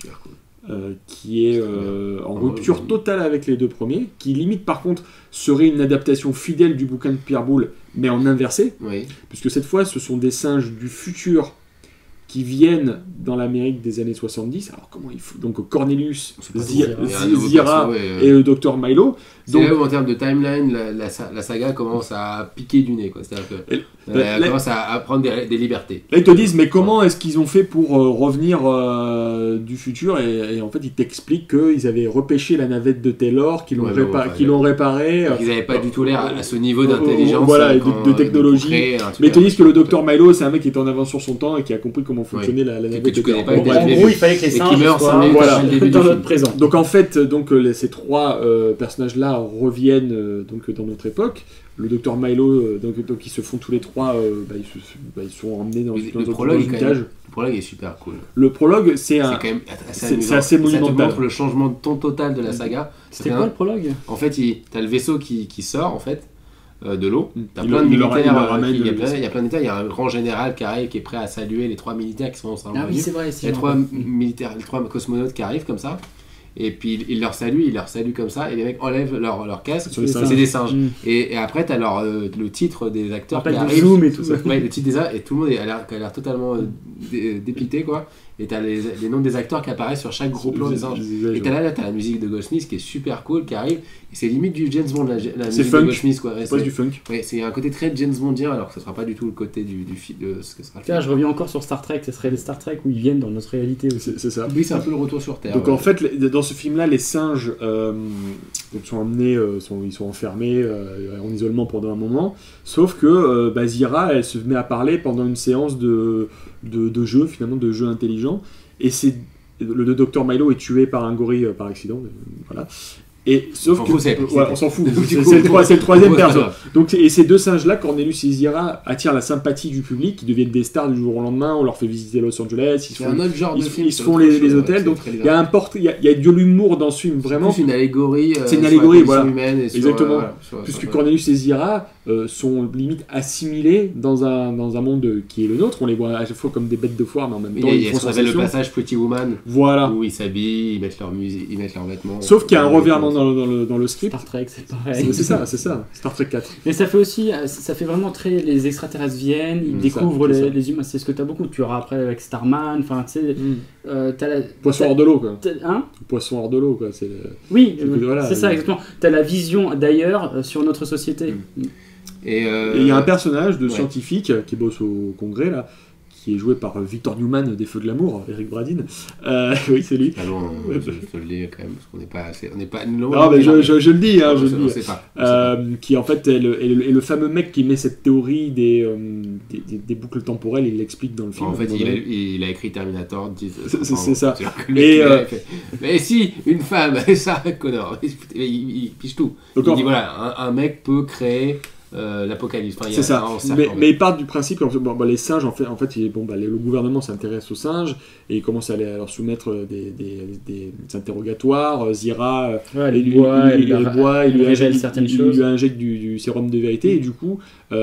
qui est en rupture totale avec les deux premiers, qui limite, par contre, serait une adaptation fidèle du bouquin de Pierre Boulle, mais en inversé, puisque cette fois, ce sont des singes du futur qui viennent dans l'Amérique des années 70. Alors comment il faut... Donc Cornelius, Zira et le Dr Milo. C'est là où en termes de timeline, la saga commence à piquer du nez, quoi. C'est-à-dire que commence à prendre des libertés. Là ils te disent mais comment est-ce qu'ils ont fait pour revenir du futur et en fait ils t'expliquent qu'ils avaient repêché la navette de Taylor, qu'ils l'ont réparée. Ils n'avaient pas du tout l'air à ce niveau d'intelligence. Voilà, de technologie. Mais ils te disent que le Dr Milo c'est un mec qui est en avance sur son temps et qui a compris comment fonctionnait la navette de Taylor. En gros il fallait que les singes soient dans notre présent. Donc en fait ces trois personnages-là reviennent dans notre époque. Le docteur Milo, donc ils se font tous les trois, ils sont emmenés dans le prologue. Le prologue est super cool. Le prologue, c'est assez monumental. Ça te montre le changement de ton total de la saga. C'était quoi le prologue? En fait, t'as le vaisseau qui sort en fait de l'eau. T'as plein de militaires. Il y a plein de militaires. Il y a un grand général qui arrive, qui est prêt à saluer les trois militaires qui sont ensemble. Ah oui, c'est vrai. Il y a trois militaires, les trois cosmonautes qui arrivent comme ça. Et puis il leur salue comme ça, et les mecs enlèvent leur casque, c'est des singes. Et après t'as le titre des acteurs qui arrivent, Zoom et tout ça. Ouais, le titre des et tout le monde a l'air totalement dépité quoi. Et t'as les noms des acteurs qui apparaissent sur chaque gros plan des singes. Et t'as la musique de Goldsmith qui est super cool, qui arrive, et c'est limite du James Bond la musique de Goldsmith quoi. C'est du funk. Ouais, c'est un côté très James Bondien alors que ce sera pas du tout le côté de ce que sera le film. Je reviens encore sur Star Trek, ce serait les Star Trek où ils viennent dans notre réalité aussi. C'est ça. Oui, c'est un peu le retour sur Terre. Donc en fait, dans ce film-là, les singes sont emmenés, ils sont enfermés en isolement pendant un moment, sauf que Zira, elle se met à parler pendant une séance de jeu, finalement, de jeu intelligent, et le docteur Milo est tué par un gorille par accident, voilà. Et sauf on s'en fout. C'est le troisième perso. Donc et ces deux singes-là, Cornelius et Zira, attirent la sympathie du public, qui deviennent des stars du jour au lendemain. On leur fait visiter Los Angeles. Ils se font les hôtels. Donc il y a de l'humour dans ce film vraiment. C'est une allégorie. C'est une allégorie, voilà. Exactement. Puisque Cornelius et Zira sont limite assimilés dans un monde qui est le nôtre. On les voit à chaque fois comme des bêtes de foire, mais en même temps, il y a ce qu'on appelle le passage Pretty Woman, voilà. où ils s'habillent, ils mettent leur musique, ils mettent leurs vêtements. Sauf qu'il y a un revirement dans le script. Star Trek, c'est pareil. C'est ça, Star Trek 4. Mais ça fait aussi, ça fait vraiment très les extraterrestres viennent, ils découvrent les humains. C'est ce que t'as beaucoup. Tu auras après avec Starman, enfin tu sais, t'as la poisson hors de l'eau quoi. Hein, poisson hors de l'eau quoi. Oui, voilà, c'est ça exactement. T'as la vision d'ailleurs sur notre société. Et il y a un personnage de scientifique qui bosse au Congrès là, qui est joué par Victor Newman des Feux de l'amour, Eric Bradin. Oui, c'est lui. Allons, je le dis quand même, parce qu'on n'est pas assez... On n'est pas... Non, mais je le dis, hein, je le dis. Sait pas. Qui en fait est le fameux mec qui met cette théorie des boucles temporelles, il l'explique dans le film. En fait, il a écrit Terminator. C'est ça. Mais si, une femme, ça, Connor, il piche tout. Il dit voilà, un mec peut créer... l'apocalypse. Enfin, c'est ça. Mais il part du principe que les singes, en fait le gouvernement s'intéresse aux singes et il commence à leur soumettre des interrogatoires. Zira, il lui injecte du sérum de vérité et du coup,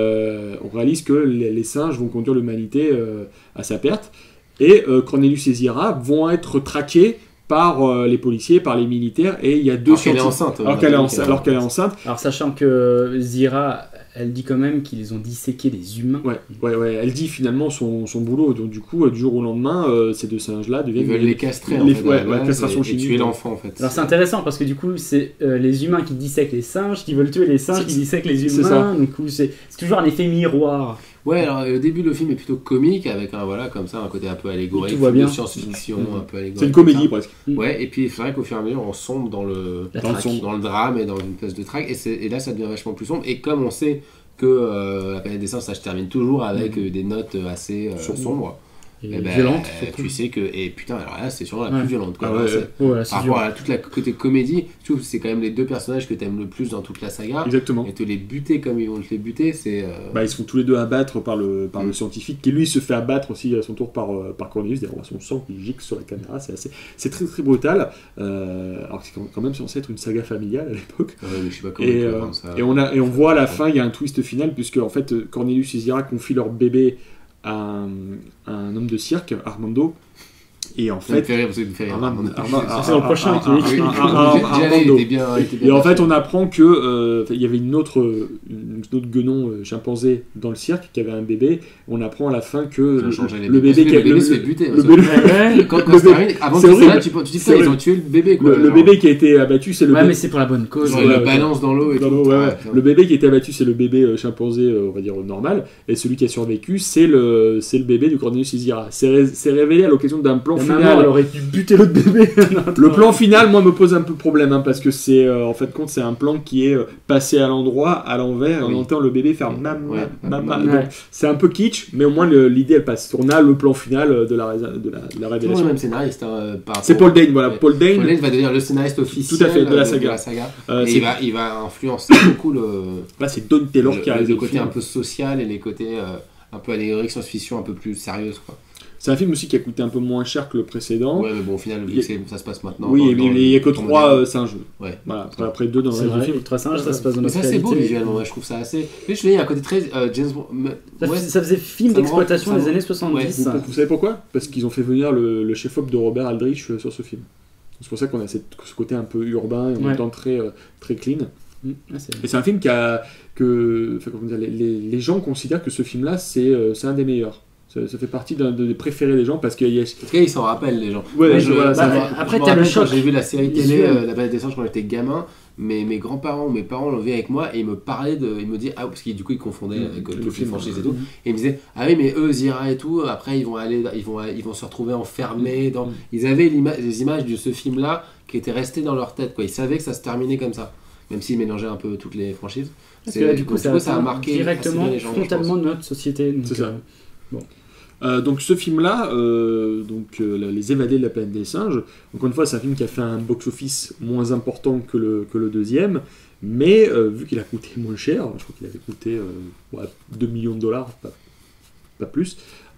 on réalise que les singes vont conduire l'humanité à sa perte. Et Cornelius et Zira vont être traqués par les policiers, par les militaires, et il y a deux scientifiques. Alors qu'elle est enceinte. Alors sachant que Zira, elle dit quand même qu'ils ont disséqué des humains. Ouais. Elle dit finalement son boulot. Donc du coup, du jour au lendemain, ces deux singes-là deviennent... Ils veulent les castrer, la castration chimique. Et tuer l'enfant, en fait. Alors c'est intéressant, parce que du coup, c'est les humains qui dissèquent les singes, qui veulent tuer les singes qui dissèquent les humains. C'est ça. Du coup, c'est toujours un effet miroir. Ouais, alors au début, le film est plutôt comique, avec un côté un peu allégorique, de science-fiction, un peu allégorique. C'est une comédie, presque. Ouais, et puis c'est vrai qu'au fur et à mesure, on sombre dans le drame et dans une place de traque, et là, ça devient vachement plus sombre. Et comme on sait que La planète des singes, ça se termine toujours avec des notes assez sombres. Et violente, tu sais que et putain alors là c'est sûrement la plus violente quoi. Par rapport à toute la côté comédie, je trouve que c'est quand même les deux personnages que t'aimes le plus dans toute la saga. Exactement. Et te les buter comme ils vont te les buter, c'est ils se font tous les deux abattre par le scientifique qui lui se fait abattre aussi à son tour par Cornelius. D'ailleurs on voit son sang qui gicle sur la caméra, c'est très très brutal. Alors que c'est quand même censé être une saga familiale à l'époque. Mais je sais pas comment ça. Et on voit à la fin il y a un twist final puisque en fait Cornelius et Zira confient leur bébé à un homme de cirque, Armando, et en fait... Ça me fait rire, Armando. C'est le prochain qui est Armando. Et en fait, on apprend que il y avait une autre guenon chimpanzé dans le cirque qui avait un bébé. On apprend à la fin que le bébé se fait buter. Quand ça arrive, avant que ça, tu dis que ils ont tué le bébé. Le bébé qui a été abattu, c'est le bébé... mais c'est pour la bonne cause. Il le balance dans l'eau et tout. Le bébé qui a été abattu, c'est le bébé chimpanzé, on va dire normal, et celui qui a survécu, c'est le bébé du Cornelius Zira. C'est révélé à l'occasion d'un plan final. Elle aurait dû buter l'autre bébé. Le plan final, moi, me pose un peu problème, parce que c'est, en fait, c'est un plan qui est passé à l'endroit, à l'envers, on entend le bébé faire maman. C'est un peu kitsch, mais au moins l'idée elle passe. On a le plan final de la révélation. C'est le même scénariste. C'est Paul Dane, voilà. Paul Dane va devenir le scénariste officiel tout à fait, de la saga. Et il va influencer beaucoup Là, c'est Don Taylor qui a le côté un peu social et les côtés un peu allégorique, science-fiction un peu plus sérieuse, quoi. C'est un film aussi qui a coûté un peu moins cher que le précédent. Ouais, mais bon, au final, ça se passe maintenant. Oui, mais il n'y a que 3 singes. Ouais. Voilà, après 2 dans le film. 3 singes, ça se passe dans notre réalité. Mais ça, c'est beau visuellement, je trouve ça assez. Mais je te dis, il y a un côté très James Bond. Ça faisait film d'exploitation des années 70. Vous savez pourquoi ? Parce qu'ils ont fait venir le chef-op de Robert Aldrich sur ce film. C'est pour ça qu'on a ce côté un peu urbain et en même temps très clean. Et c'est un film les gens considèrent que ce film-là, c'est un des meilleurs. Ça fait partie des préférés des gens parce qu'il y a... En tout cas, ils s'en rappellent, les gens. Ouais, après, t'as le choc. J'ai vu la série télé La planète des singes quand j'étais gamin, mais mes grands-parents ou mes parents l'ont vu avec moi et ils me parlaient ils me disaient, parce qu'ils du coup ils confondaient avec toutes les franchises et tout, et ils me disaient, ah oui, mais eux, Zira et tout, après ils vont se retrouver enfermés dans... Ils avaient les images de ce film-là qui étaient restées dans leur tête, quoi. Ils savaient que ça se terminait comme ça, même s'ils mélangeaient un peu toutes les franchises. Parce que là, du coup, ça a marqué directement, les gens, frontalement notre société. C'est ça. Donc ce film-là, Les Évadés de la planète des singes, encore une fois, c'est un film qui a fait un box-office moins important que le deuxième, mais vu qu'il a coûté moins cher, je crois qu'il avait coûté 2 millions de dollars, pas plus,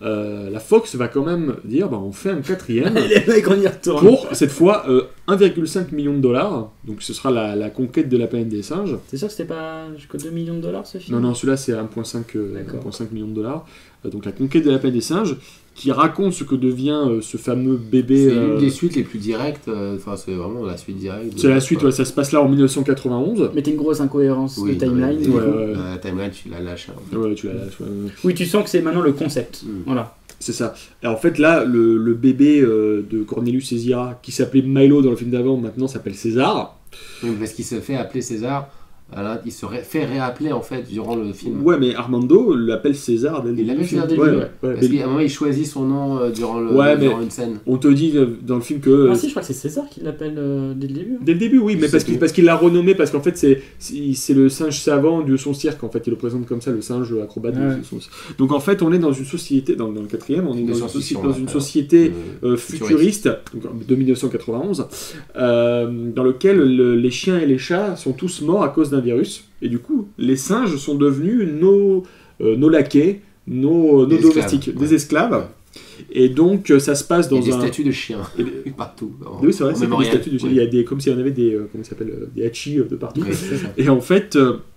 la Fox va quand même dire bah, on fait un 4e Les mecs, on y retourne. pour cette fois 1,5 million de dollars. Donc ce sera la conquête de la planète des singes. T'es sûr que c'était pas jusqu'à 2 millions de dollars ce film? Non, celui-là c'est 1,5 million de dollars. Donc la conquête de la planète des singes, qui raconte ce que devient ce fameux bébé. C'est l'une des suites les plus directes. Enfin, c'est vraiment la suite directe. C'est la suite, ouais, ça se passe là en 1991. Mais t'as une grosse incohérence de timeline. Du coup, la timeline, tu la lâches. En fait. Ouais, tu la lâches. Oui, tu sens que c'est maintenant le concept. Voilà. C'est ça. Et en fait, là, le bébé de Cornelius Césira, qui s'appelait Milo dans le film d'avant, maintenant s'appelle César. Oui, parce qu'il se fait appeler César. Alors, il se fait réappeler en fait durant le film. Ouais, mais Armando l'appelle César dès le début. Il l'appelle César dès le début. Parce qu'à un moment, il choisit son nom durant une scène. On te dit dans le film que. Ah si, je crois que c'est César qui l'appelle dès le début. Dès le début, oui, mais parce qu'il l'a renommé, parce qu'en fait, c'est le singe savant de son cirque, en fait. Il le présente comme ça, le singe acrobate de son cirque. Donc en fait, on est dans une société, dans le 4e, on est dans une société futuriste, donc, de 1991, dans lequel les chiens et les chats sont tous morts à cause d'un virus, et du coup les singes sont devenus nos laquais, nos domestiques, des esclaves. Et donc ça se passe dans des statues de chiens partout. Oui, c'est vrai, c'est des statues de chiens. Il y a des, comme s'il y en avait des comment ça s'appelle, des hachis de partout. Oui, et en fait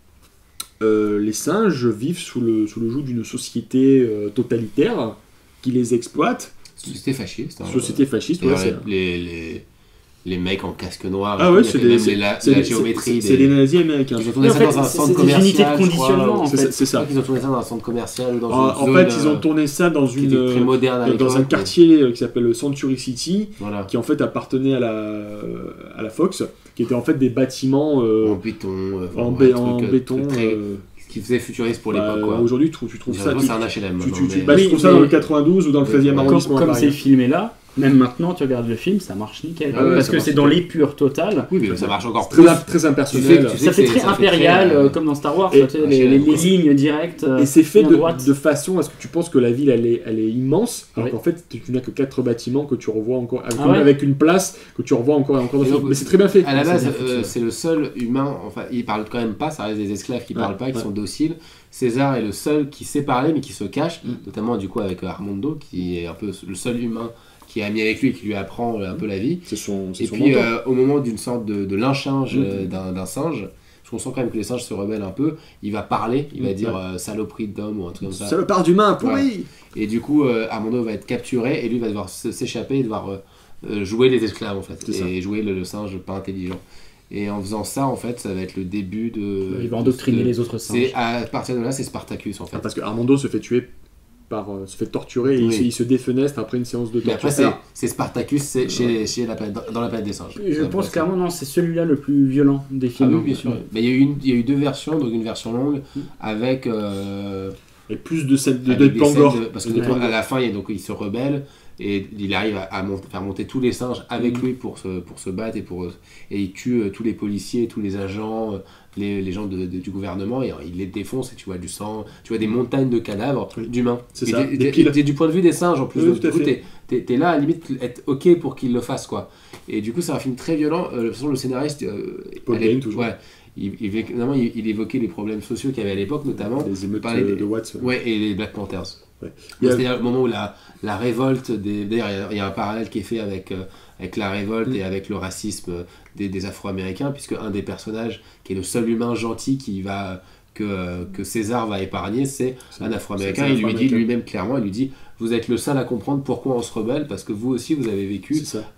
les singes vivent sous le joug d'une société totalitaire qui les exploite. Société fasciste. Société fasciste, ouais. Les mecs en casque noir, ah ouais, c'est la géométrie. C'est des nazis américains. Ils ont tourné ça dans un centre commercial. C'est des unités de conditionnement, en fait. C'est ça. Ils ont tourné ça dans un centre commercial ou dans en fait, ils ont tourné ça dans un quartier qui s'appelle Century City, qui en fait appartenait à la Fox, qui étaient en fait des bâtiments en béton. En béton. Ce qui faisait futuriste pour l'époque. Aujourd'hui, tu trouves ça. C'est un HLM. Tu trouves ça dans le 92 ou dans le 13e arrondissement. Comme c'est filmé là. Même maintenant, tu regardes le film, ça marche nickel. Parce que c'est dans l'épure totale. Oui, mais ça marche encore plus. Très impersonnel. Ça fait très impérial, comme dans Star Wars. Les lignes directes. Et c'est fait de façon à ce que tu penses que la ville, elle est immense. Alors qu'en fait, tu n'as que 4 bâtiments que tu revois encore. Avec une place que tu revois encore et encore. Mais c'est très bien fait. À la base, c'est le seul humain. Enfin, ils parlent quand même pas. Ça reste des esclaves qui parlent pas, qui sont dociles. César est le seul qui sait parler, mais qui se cache. Notamment, du coup, avec Armando, qui est un peu le seul humain qui est ami avec lui et qui lui apprend un peu la vie. Et puis au moment d'une sorte de lynchage d'un singe, parce qu'on sent quand même que les singes se rebellent un peu, il va parler, il va dire saloperie d'homme ou un truc comme ça. Salopard d'humain, pourri. Et du coup, Armando va être capturé et lui va devoir s'échapper et devoir jouer les esclaves en fait, et jouer le singe pas intelligent. Et en faisant ça, en fait, ça va être le début de... Il va endoctriner les autres singes. À partir de là, c'est Spartacus en fait. Parce que Armando se fait tuer se fait torturer et il se défenestre après une séance de torture. Mais après, c'est Spartacus, c'est dans la planète des singes. Je pense clairement, non, c'est celui-là le plus violent des films. Ah oui, bien sûr. Mais il y a eu 2 versions, donc une version longue avec... et plus de scènes de Pangor. Parce que à la fin, il se rebelle et il arrive à faire monter tous les singes avec lui pour se battre et il tue tous les policiers, tous les agents, les gens du gouvernement, et il les défonce et tu vois du sang, tu vois des montagnes de cadavres d'humains. C'est ça. Et du point de vue des singes en plus, donc, du coup t'es là à la limite être ok pour qu'ils le fassent quoi. Et du coup c'est un film très violent. De toute façon le scénariste Paul Gane toujours. Ouais, il évoquait les problèmes sociaux qu'il y avait à l'époque, notamment les émeutes de Watts. Ouais, et les Black Panthers. Ouais. C'est-à-dire le moment où la révolte d'ailleurs il y a un parallèle qui est fait avec la révolte et avec le racisme des Afro-Américains, puisque un des personnages qui est le seul humain gentil que César va épargner, c'est un Afro-Américain. Il lui dit lui-même clairement, il lui dit vous êtes le seul à comprendre pourquoi on se rebelle, parce que vous aussi vous avez vécu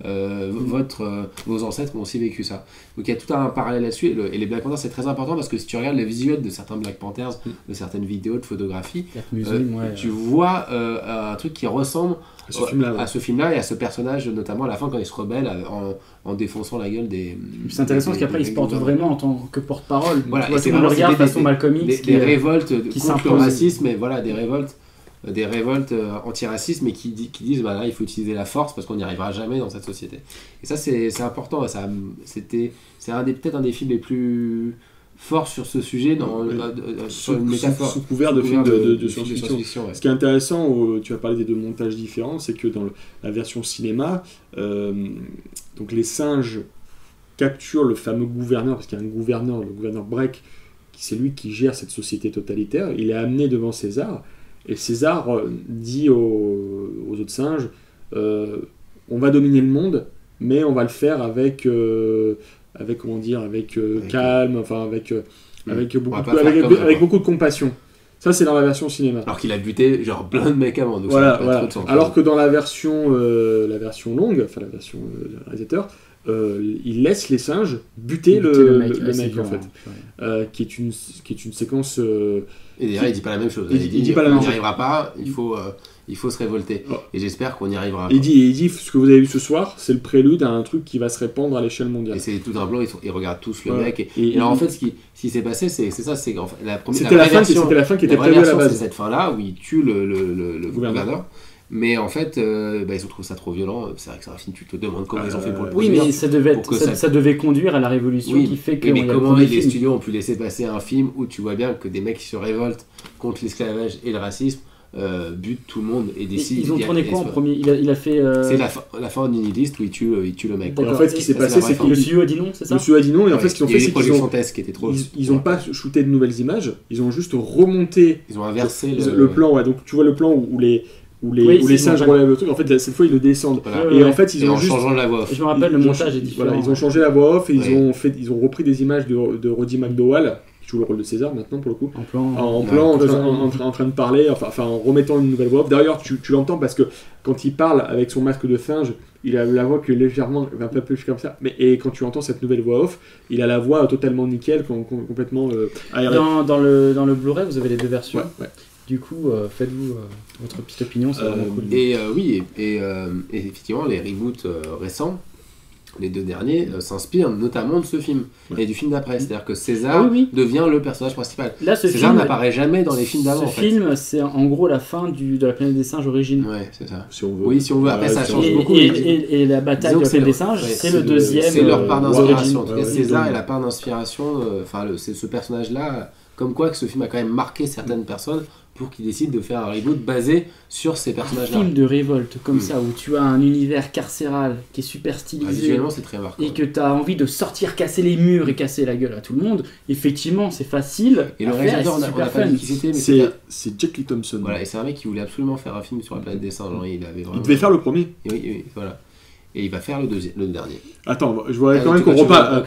vos ancêtres ont aussi vécu ça. Donc il y a tout un parallèle là-dessus, et les Black Panthers c'est très important, parce que si tu regardes les visuels de certains Black Panthers, de certaines vidéos de photographies, tu vois un truc qui ressemble à ce film-là et à ce personnage, notamment à la fin quand il se rebelle en défonçant la gueule des... C'est intéressant parce qu'après il se porte vraiment en tant que porte-parole. Voilà, tu vois, le regard façon Malcolm X. Des révoltes contre le racisme, et voilà, des révoltes anti-racisme, mais qui disent bah là il faut utiliser la force parce qu'on n'y arrivera jamais dans cette société. Et ça c'est important, c'est peut-être un des films les plus forts sur ce sujet, sur une métaphore. Sous couvert de films de science-fiction. Ce qui est intéressant, tu as parlé des 2 montages différents, c'est que dans la version cinéma, donc les singes capturent le fameux gouverneur, parce qu'il y a un gouverneur, le gouverneur Breck, c'est lui qui gère cette société totalitaire. Il est amené devant César. Et César dit aux autres singes, on va dominer le monde, mais on va le faire avec calme, enfin avec beaucoup de compassion. Ça, c'est dans la version cinéma. Alors qu'il a buté genre plein de mecs avant. Donc voilà. Alors que dans la version longue, enfin la version réalisateur, il laisse les singes buter le mec en fait, qui est une séquence. Et d'ailleurs, il dit pas la même chose. Il dit pas la même chose. On n'y arrivera pas. Il faut se révolter. Oh. Et j'espère qu'on y arrivera. Il dit ce que vous avez vu ce soir, c'est le prélude à un truc qui va se répandre à l'échelle mondiale. Et c'est tout un plan, ils regardent tous le mec. Et alors en fait, ce qui s'est passé, c'est ça, c'est en fait, c'était la fin qui était prévue à la base. C'est cette fin-là où il tue le gouverneur. Mais en fait, ils ont trouvé ça trop violent. C'est vrai que c'est un film, tu te demandes comment ils ont fait pour le produire. Oui, mais ça devait conduire à la révolution qui fait que. Mais comment les studios ont pu laisser passer un film où tu vois bien que des mecs qui se révoltent contre l'esclavage et le racisme butent tout le monde et décident. Ils ont tourné quoi en premier? Il a fait. C'est la fin d'Inilist où il tue le mec. En fait, ce qui s'est passé, c'est que le studio a dit non, c'est ça? Le studio a dit non, et en fait, ce qu'ils ont fait, c'est qu'ils n'ont pas shooté de nouvelles images, ils ont juste remonté. Ils ont inversé le plan, ouais. Donc tu vois le plan où les singes relèvent le truc, en fait cette fois ils le descendent. Voilà. Et en fait ils ont juste changeant la voix off. Je me rappelle, le montage est différent. Voilà, ils ont changé la voix off et ils ont repris des images de Roddy McDowall, qui joue le rôle de César maintenant pour le coup, en train de parler, enfin en remettant une nouvelle voix off. D'ailleurs tu l'entends parce que quand il parle avec son masque de singe, il a la voix que légèrement un peu plus comme ça, et quand tu entends cette nouvelle voix off, il a la voix totalement nickel, complètement aérienne. Dans le Blu-ray vous avez les deux versions. Ouais. Du coup, faites-vous votre petite opinion, c'est vraiment cool. Et effectivement, les reboots récents, les deux derniers, s'inspirent notamment de ce film et du film d'après. C'est-à-dire que César devient le personnage principal. Là, César n'apparaît jamais dans les films d'avant. Ce film, c'est en gros la fin de la planète des singes origine. Ouais, c'est ça. Si on veut. Oui, si on veut. Après, ça change beaucoup. Et la bataille de la planète des singes, c'est le deuxième. C'est leur part d'inspiration. En tout cas, César est la part d'inspiration. Enfin, c'est ce personnage-là. Comme quoi que ce film a quand même marqué certaines personnes pour qu'ils décident de faire un reboot basé sur ces personnages-là. Un film de révolte comme ça, où tu as un univers carcéral qui est super stylisé, visuellement c'est très marquant, et que tu as envie de sortir, casser les murs et casser la gueule à tout le monde, effectivement c'est facile. Et le réalisateur, on n'a pas dit qui c'était, mais c'est Jack Lee Thompson. Voilà, et c'est un mec qui voulait absolument faire un film sur la planète des singes. Il devait faire le premier. Oui, voilà. Et il va faire le dernier. Attends, je voudrais quand même qu'on reparle.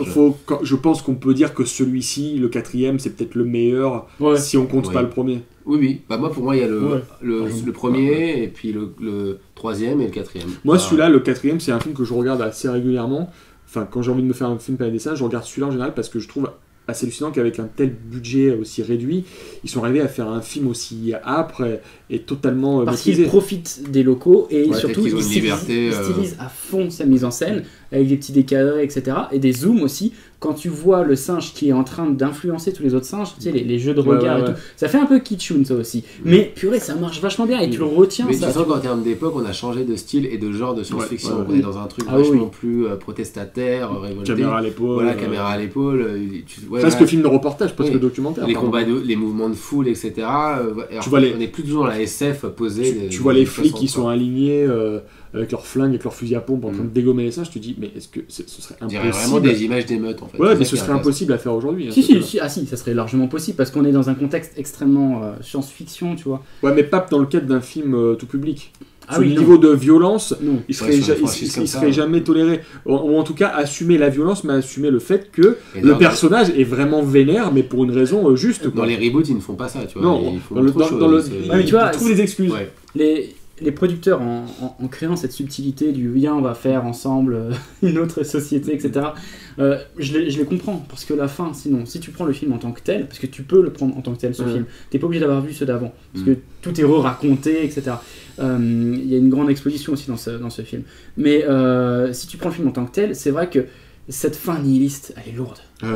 Je pense qu'on peut dire que celui-ci, le quatrième, c'est peut-être le meilleur si on compte pas le premier. Oui. Bah, pour moi, il y a le premier, et puis le troisième et le quatrième. Moi, celui-là, le quatrième, c'est un film que je regarde assez régulièrement. Enfin, quand j'ai envie de me faire un film Planète des Singes, je regarde celui-là en général parce que je trouve assez hallucinant qu'avec un tel budget aussi réduit, ils sont arrivés à faire un film aussi âpre et totalement parce qu'ils profitent des locaux et surtout ils stylisent à fond sa mise en scène avec des petits décalés, etc. Et des zooms aussi. Quand tu vois le singe qui est en train d'influencer tous les autres singes, tu sais, les jeux de regard et tout, ça fait un peu kitschoun ça aussi. Mais purée, ça marche vachement bien et tu le retiens. Mais ça, tu sens qu'en termes d'époque, on a changé de style et de genre de science-fiction. On est dans un truc vachement plus protestataire, révolté. Caméra à l'épaule. Voilà, caméra à l'épaule. Presque film de reportage, presque documentaire. Les combats, les mouvements de foule, etc. On est plus toujours dans la SF posée. Tu vois les flics qui sont alignés avec leurs flingues, avec leurs fusils à pompe en train de dégommer les singes, je te dis, mais est-ce que ce serait impossible? On dirait vraiment des images d'émeutes en fait. Ouais, mais ce serait impossible à faire aujourd'hui. Si, ça serait largement possible parce qu'on est dans un contexte extrêmement science-fiction, tu vois. Ouais, mais pas dans le cadre d'un film tout public. Le niveau de violence, il serait jamais toléré. Ou en tout cas, assumer la violence, mais assumer le fait que le personnage est vraiment vénère, mais pour une raison juste. Dans les reboots, ils ne font pas ça, tu vois. Non, mais tu vois, ils trouvent des excuses. Les producteurs, en créant cette subtilité du viens, on va faire ensemble une autre société, etc., je les comprends, parce que la fin, sinon, si tu prends le film en tant que tel, parce que tu peux le prendre en tant que tel, ce film, t'es pas obligé d'avoir vu ceux d'avant, parce que tout est re-raconté, etc. Il y a une grande exposition aussi dans ce film. Mais si tu prends le film en tant que tel, c'est vrai que cette fin nihiliste, elle est lourde.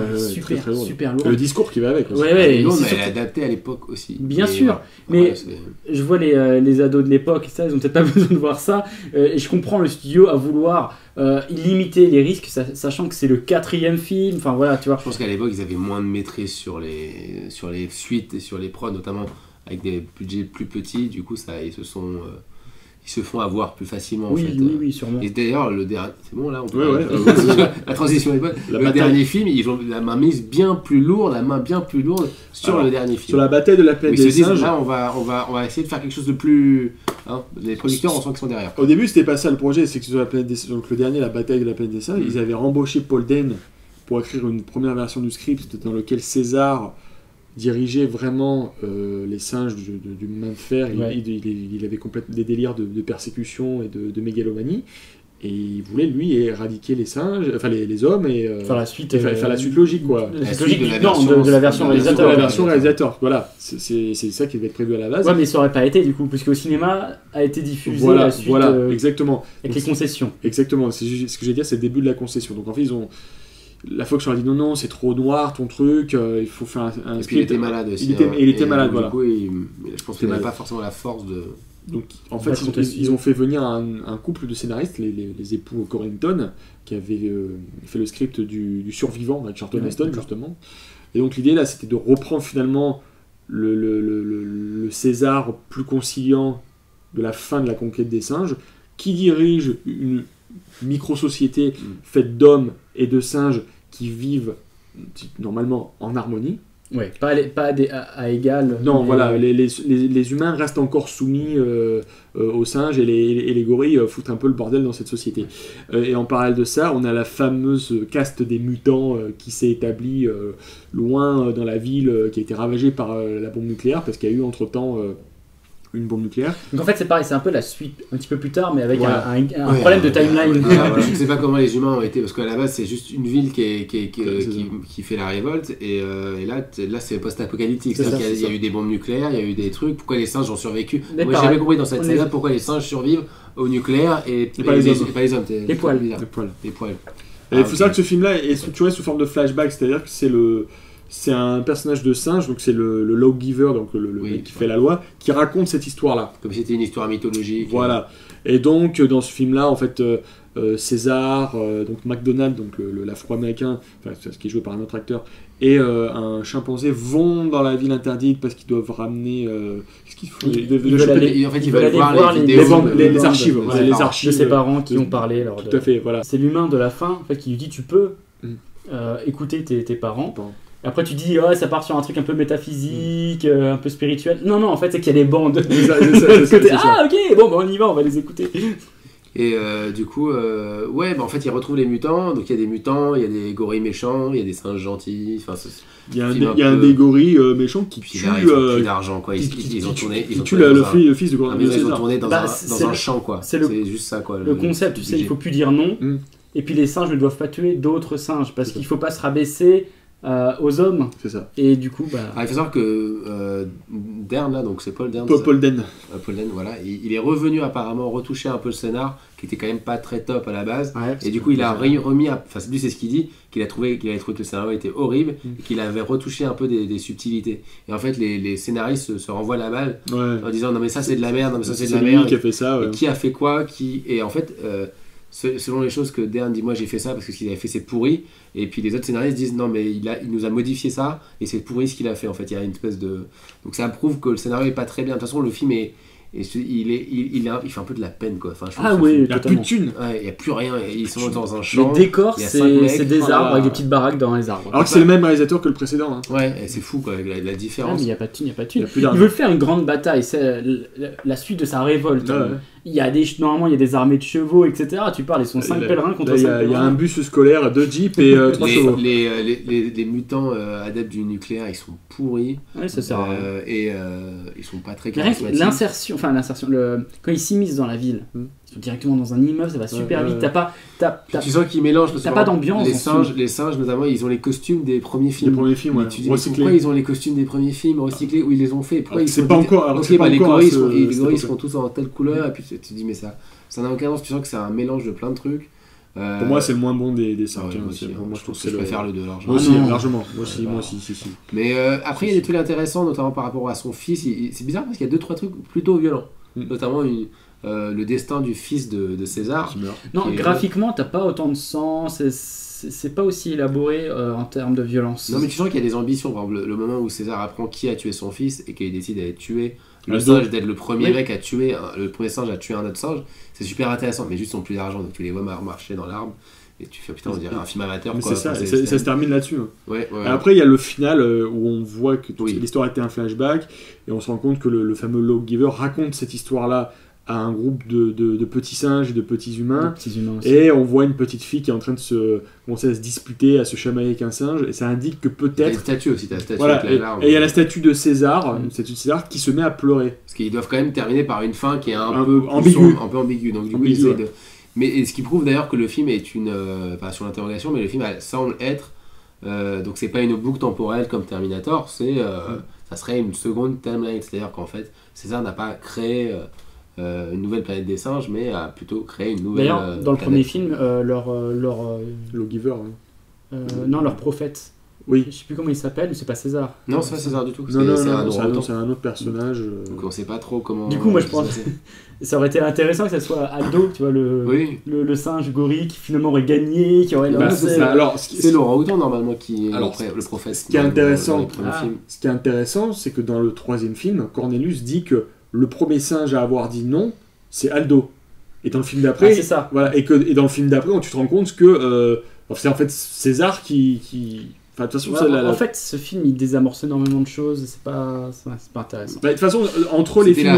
Super lourde. Le discours qui va avec aussi. Elle est adaptée à l'époque aussi. Bien sûr, mais je vois les ados de l'époque, ils ont peut-être pas besoin de voir ça, et je comprends le studio à vouloir limiter les risques, sachant que c'est le quatrième film, enfin voilà, tu vois. Je pense qu'à l'époque, ils avaient moins de maîtrise sur les suites et sur les prods, notamment avec des budgets plus petits, du coup, ils ils se font avoir plus facilement. Oui, en fait. oui, sûrement. Et d'ailleurs, le dernier. C'est bon là on peut Ouais, la transition est bonne. Le dernier film, ils ont la main bien plus lourde sur le dernier film. Sur la bataille de la planète des singes. Là, on va essayer de faire quelque chose de plus. Hein, les producteurs, on sent qu'ils sont derrière. Au début, c'était pas ça le projet, c'est que sur la planète des singes, donc le dernier, la bataille de la planète des singes, ils avaient rembauché Paul Dehn pour écrire une première version du script dans lequel César dirigeait vraiment les singes du main de fer. Il avait complètement des délires de persécution et de mégalomanie. Et il voulait, lui, éradiquer les singes, enfin les hommes, et faire la suite logique, quoi. La suite de la version réalisateur. De la version réalisateur, voilà. C'est ça qui devait être prévu à la base. Ouais, mais ça aurait pas été, du coup, puisque au cinéma a été diffusé la suite exactement. Avec les concessions. Exactement, ce que j'ai dit, c'est le début de la concession. Donc en fait, la Fox leur a dit non, c'est trop noir ton truc, il faut faire un et puis il était malade aussi. Il était malade, voilà. Du coup, je pense qu'il n'avait pas forcément la force de... Donc en fait, ils ont fait venir un couple de scénaristes, les époux Corrington, qui avaient fait le script du Survivant avec Charlton Heston, justement. Et donc l'idée là, c'était de reprendre finalement le César plus conciliant de la fin de la conquête des singes, qui dirige une micro-société faite d'hommes et de singes qui vivent normalement en harmonie. Ouais, pas à égal. Non, voilà, les humains restent encore soumis aux singes et les gorilles foutent un peu le bordel dans cette société. Et en parallèle de ça, on a la fameuse caste des mutants qui s'est établie loin dans la ville, qui a été ravagée par la bombe nucléaire, parce qu'il y a eu entre-temps une bombe nucléaire. Donc en fait c'est pareil, c'est un peu la suite un petit peu plus tard, mais avec un problème de timeline. Je ne sais pas comment les humains ont été, parce qu'à la base c'est juste une ville qui fait la révolte, et là c'est post-apocalyptique. Il y a eu des bombes nucléaires, il y a eu des trucs. Pourquoi les singes ont survécu? Moi j'ai jamais compris dans cette saga pourquoi les singes survivent au nucléaire et pas les hommes. Les poils. Les poils. Il faut savoir que ce film-là est structuré sous forme de flashback, c'est-à-dire que c'est un personnage de singe, donc c'est le lawgiver, donc le mec qui fait la loi, qui raconte cette histoire-là. Comme si c'était une histoire mythologique. Voilà. Et donc, dans ce film-là, en fait, César, donc McDonald, donc l'afro-américain, enfin, ce qui est joué par un autre acteur, et un chimpanzé vont dans la ville interdite parce qu'ils doivent ramener... qu'est-ce qu'ils font ils veulent voir les archives. Les archives de ses parents qui ont parlé. Tout à fait, voilà. C'est l'humain de la fin, en fait, qui lui dit tu peux écouter tes parents. Après tu dis ça part sur un truc un peu métaphysique, un peu spirituel. Non, en fait c'est qu'il y a des bandes. Ok, bon on y va, on va les écouter. Et du coup, en fait ils retrouvent les mutants, donc il y a des mutants, il y a des gorilles méchants, il y a des singes gentils. Il y a un des gorilles méchants qui tue... Ils ont plus d'argent, quoi. Ils ont tourné... Ils tuent le fils de César. Ils ont tourné dans un champ, quoi. C'est juste ça, quoi. Le concept, tu sais, il faut plus dire non. Et puis les singes ne doivent pas tuer d'autres singes, parce qu'il faut pas se rabaisser aux hommes. C'est ça. Et du coup, il faut savoir que Dern, là, donc c'est Paul Dern. Paul Dehn, voilà. Il est revenu apparemment retoucher un peu le scénar, qui était quand même pas très top à la base. Et du coup, il a remis... Enfin, lui, c'est ce qu'il dit, qu'il avait trouvé que le scénario était horrible, et qu'il avait retouché un peu des subtilités. Et en fait, les scénaristes se renvoient la balle en disant non mais ça c'est de la merde, non mais ça c'est de la merde. Qui a fait ça, et qui a fait quoi, et en fait... selon les choses que Dern dit, moi j'ai fait ça parce que ce qu'il avait fait c'est pourri, et puis les autres scénaristes disent non mais il nous a modifié ça et c'est pourri ce qu'il a fait, en fait il y a une espèce de... Donc ça prouve que le scénario est pas très bien. De toute façon le film il fait un peu de la peine, quoi. Enfin, il n'y a plus de thunes. Il n'y a plus rien, ils sont dans un champ. Les décors c'est des arbres avec des petites baraques dans les arbres. Alors que c'est le même réalisateur que le précédent. Ouais, et c'est fou, quoi, la différence. Mais il n'y a pas de thunes, il veut faire une grande bataille, c'est la suite de sa révolte. Normalement il y a des armées de chevaux, etc. Tu parles, ils sont 5 pèlerins contre 5 pèlerins. Il y a un bus scolaire, 2 jeeps et 3 chevaux. Les mutants adeptes du nucléaire, ils sont pourris. Ouais, ça sert à rien. Et ils sont pas très charismatiques. L'insertion, quand ils s'immiscent dans la ville, ils sont directement dans un immeuble, ça va super vite. Tu sens qu'ils mélangent. T'as pas d'ambiance. Les singes, notamment, ils ont les costumes des premiers films. Tu dis, pourquoi ils ont les costumes des premiers films recyclés, où ils les ont fait? Pourquoi ils sont pas encore. Les gorilles seront tous en telle couleur, et puis tu te dis, mais ça n'a aucun sens. Tu sens que c'est un mélange de plein de trucs. Pour moi, c'est le moins bon des 5. Moi, je trouve que je préfère le 2 largement. Moi aussi, largement. Moi aussi. Mais après, il y a des trucs intéressants, notamment par rapport à son fils. C'est bizarre parce qu'il y a 2-3 trucs plutôt violents. Notamment le destin du fils de César. Non, graphiquement, t'as pas autant de sang. C'est pas aussi élaboré en termes de violence. Non, mais tu sens qu'il y a des ambitions. Par exemple, le moment où César apprend qui a tué son fils et qu'il décide d'aller tuer Le singe d'être le premier mec à tuer, le premier singe à tuer un autre singe, c'est super intéressant, mais juste ils ont plus d'argent, donc tu les vois marcher dans l'arbre, et tu fais putain, on dirait un film amateur. Mais quoi. c'est ça, ça se termine là-dessus. Hein. Ouais. Après, il y a le final où on voit que l'histoire était un flashback, et on se rend compte que le fameux Lawgiver raconte cette histoire-là à un groupe de petits singes et de petits humains, aussi. Et on voit une petite fille qui est en train de commencer à se disputer, à se chamailler avec un singe, et ça indique que peut-être... Il y a une statue aussi, t'as la statue voilà, avec la larme. Et il y a la statue de César, une statue de César qui se met à pleurer. Parce qu'ils doivent quand même terminer par une fin qui est un peu ambiguë, donc du coup ils essayent de... Mais ce qui prouve d'ailleurs que le film est une... pas sur l'interrogation, mais le film semble être... donc c'est pas une boucle temporelle comme Terminator, ça serait une seconde timeline, c'est-à-dire qu'en fait César n'a pas créé... une nouvelle planète des singes, mais a plutôt créé une nouvelle. D'ailleurs, dans le premier film, leur Lawgiver. Non, leur prophète. Oui. Je sais plus comment il s'appelle, mais c'est pas César. Non, c'est pas César du tout. C'est un autre personnage. Donc on sait pas trop comment. Du coup, moi je pense. Ça aurait été intéressant que ça soit Aldo, tu vois, le singe gorille qui finalement aurait gagné, qui aurait lancé. C'est l'orang-outan normalement qui est le prophète. Ce qui est intéressant, c'est que dans le troisième film, Cornelius dit que le premier singe à avoir dit non, c'est Aldo. Et dans le film d'après, c'est ça. Voilà, et dans le film d'après, tu te rends compte que c'est en fait César qui... Enfin, de toute façon, en fait, ce film il désamorce énormément de choses. C'est pas intéressant. De toute façon, entre les films,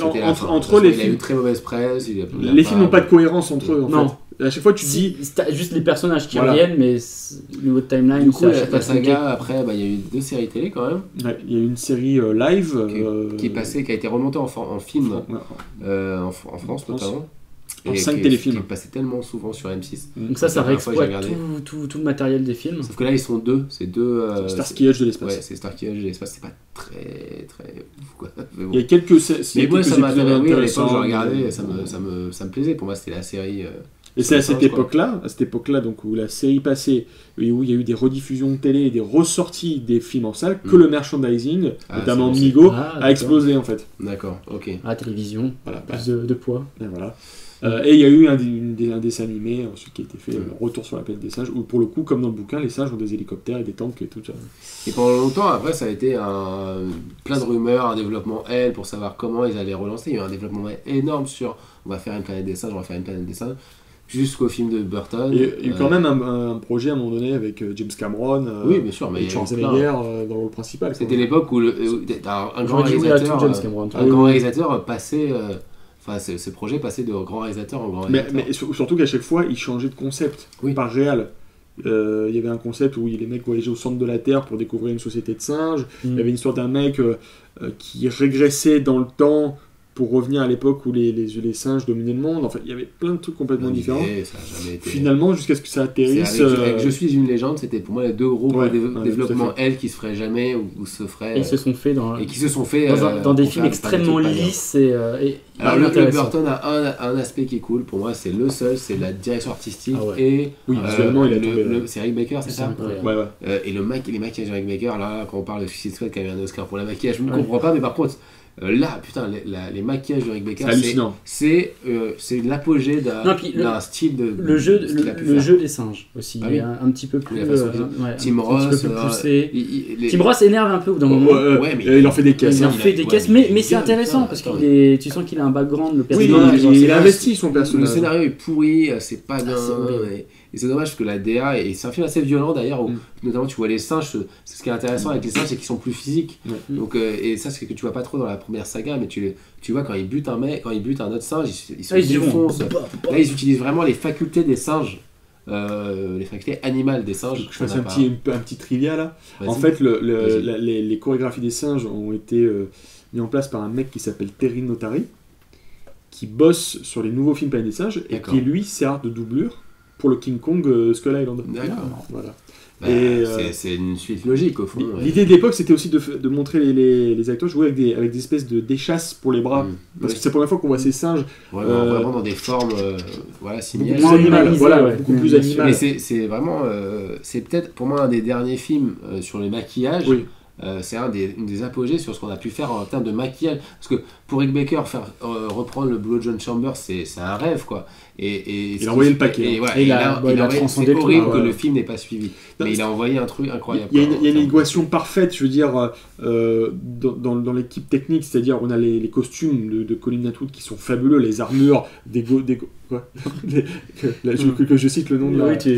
il a eu une très mauvaise presse. Les films n'ont pas de cohérence entre eux. En fait. À chaque fois, tu dis. C'est juste les personnages qui reviennent, mais niveau de timeline. Du coup, la saga, après, il y a eu 2 séries télé quand même. Ouais, il y a eu une série live qui a été remontée en film, en France notamment. En 5 téléfilms. Qui passait tellement souvent sur M6. Donc ça réexploite tout le matériel des films. Sauf que là, ils sont 2. C'est 2. Starsky Hutch de l'espace. Ouais, c'est Starsky Hutch de l'espace. C'est pas très ouf, quoi. Mais bon. Il y a quelques. Mais moi, ça m'intéressait. Oui, à l'époque, je regardais. Ça me plaisait. Pour moi, c'était la série. Et c'est à cette époque-là, donc où la série passait, et où il y a eu des rediffusions de télé et des ressorties des films en salle, que le merchandising, notamment Migo, a explosé en fait. D'accord, ok. À la télévision, plus de poids. Et voilà. Et il y a eu un dessin animé ensuite qui a été fait, Retour sur la planète des singes, où pour le coup, comme dans le bouquin, les singes ont des hélicoptères et des tanks et tout ça. Et pendant longtemps, après, ça a été plein de rumeurs, un développement pour savoir comment ils allaient relancer. Il y a eu un développement énorme sur on va faire une planète des singes, jusqu'au film de Burton. Il y a eu quand même un projet à un moment donné avec James Cameron, oui, bien sûr, mais Schwarzenegger dans le rôle principal. C'était l'époque où un grand réalisateur passait... Enfin, ce projet passait de grand réalisateur en grand réalisateur. Mais surtout qu'à chaque fois, il changeait de concept par réal. Il y avait un concept où les mecs voyageaient au centre de la Terre pour découvrir une société de singes. Il y avait une histoire d'un mec qui régressait dans le temps pour revenir à l'époque où les singes dominaient le monde. Enfin, il y avait plein de trucs complètement différents. Ça a jamais été... Finalement, jusqu'à ce que ça atterrisse... Avec Je suis une légende, c'était pour moi les 2 gros développements qui se feraient jamais ou se feraient... Et qui se sont faits dans des films extrêmement lisses et alors le Burton a un aspect qui est cool, pour moi c'est c'est la direction artistique et visuellement c'est Rick Baker, c'est ça et les maquillages de Rick Baker, là quand on parle de Suicide Squad qui a eu un Oscar pour le maquillage, je ne comprends pas, mais par contre là, putain, les maquillages de Rick Baker, c'est l'apogée d'un style de... Le jeu des singes aussi, il est un petit peu plus... Tim Ross, Tim Ross énerve un peu au bout d'un moment. Mais il en fait des caisses. Mais c'est intéressant, parce que tu sens qu'il a un background, le personnage. Il a investi son personnage. Le scénario est pourri, c'est pas bien... Et c'est dommage que la DA, et c'est un film assez violent d'ailleurs, où notamment tu vois les singes, ce qui est intéressant avec les singes, c'est qu'ils sont plus physiques. Donc, et ça, c'est que tu vois pas trop dans la première saga, mais tu vois quand ils butent un autre singe, ils se défoncent. Là, ils utilisent vraiment les facultés des singes, les facultés animales des singes. Je fasse un petit trivia là. En fait, les chorégraphies des singes ont été mis en place par un mec qui s'appelle Terry Notary, qui bosse sur les nouveaux films Planète des singes, et qui lui sert de doublure pour le King Kong Skull Island. D'accord. Voilà. C'est une suite logique au fond. L'idée de l'époque, c'était aussi de montrer les acteurs jouer avec des espèces d'échasses pour les bras. Parce que c'est la première fois qu'on voit ces singes. Vraiment dans des formes similaires. Beaucoup plus animales. Beaucoup plus animales. Mais c'est vraiment. C'est peut-être pour moi un des derniers films sur les maquillages. c'est une des apogées sur ce qu'on a pu faire en termes de maquillage. Parce que pour Rick Baker, reprendre le boulot de John Chambers, c'est un rêve, quoi. Et il a envoyé le paquet. Il a transcendé. C'est horrible que le film n'ait pas suivi. Mais il a envoyé un truc incroyable. Il y a une équation parfaite, je veux dire, dans l'équipe technique, c'est-à-dire on a les costumes de Colin Atwood qui sont fabuleux, les armures, quoi que je cite le nom de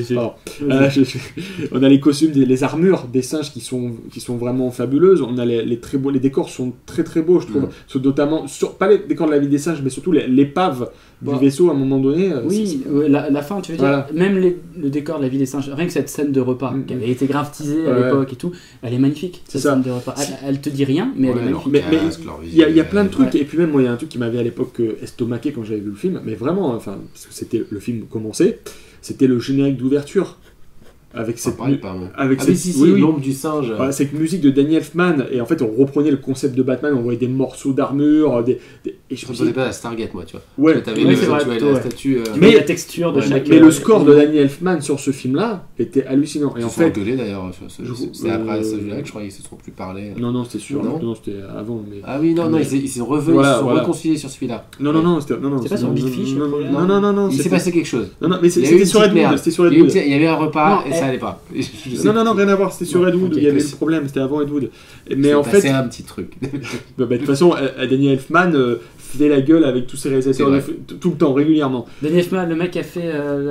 on a les costumes, les armures des singes qui sont vraiment fabuleuses. On a les très beaux, les décors sont très très beaux, je trouve. Notamment pas les décors de la vie des singes, mais surtout l'épave du vaisseau à un moment donné. La fin, tu veux dire. Même le décor de la vie des singes, rien que cette scène de repas qui avait été grave teasée à l'époque et tout, elle est magnifique. Cette scène de repas. Elle te dit rien, mais elle est magnifique. Mais il y a plein de trucs. Et puis même moi, il y a un truc qui m'avait à l'époque estomaqué quand j'avais vu le film, mais vraiment, enfin, parce que c'était le film commençait, c'était le générique d'ouverture. Avec cette l'ombre du singe. Cette musique de Danny Elfman, et en fait on reprenait le concept de Batman, on voyait des morceaux d'armure, et je ne pensais pas à Stargate, moi, tu vois. Ouais, tu avais la statue. Mais la texture de chaque. Mais le score de Danny Elfman sur ce film-là était hallucinant. Et en fait, d'ailleurs, c'est après ce jeu-là que je crois qu'ils se sont plus parlé. Non, c'était sûr. Non, c'était avant. Mais... Ah oui, non, ils sont revenus, ils sont réconciliés sur celui-là. Non, c'est pas sur Big Fish. Non. Il s'est passé quelque chose. Non, mais c'était sur Ed Wood. Il y avait un repas et ça allait pas. Non, rien à voir, c'était sur Ed Wood, il y avait le problème, c'était avant Ed Wood. Mais en fait, c'est un petit truc. De toute façon, Danny Elfman fait la gueule avec tous ses réalisateurs tout le temps, régulièrement. Danny Elfman, le mec qui a fait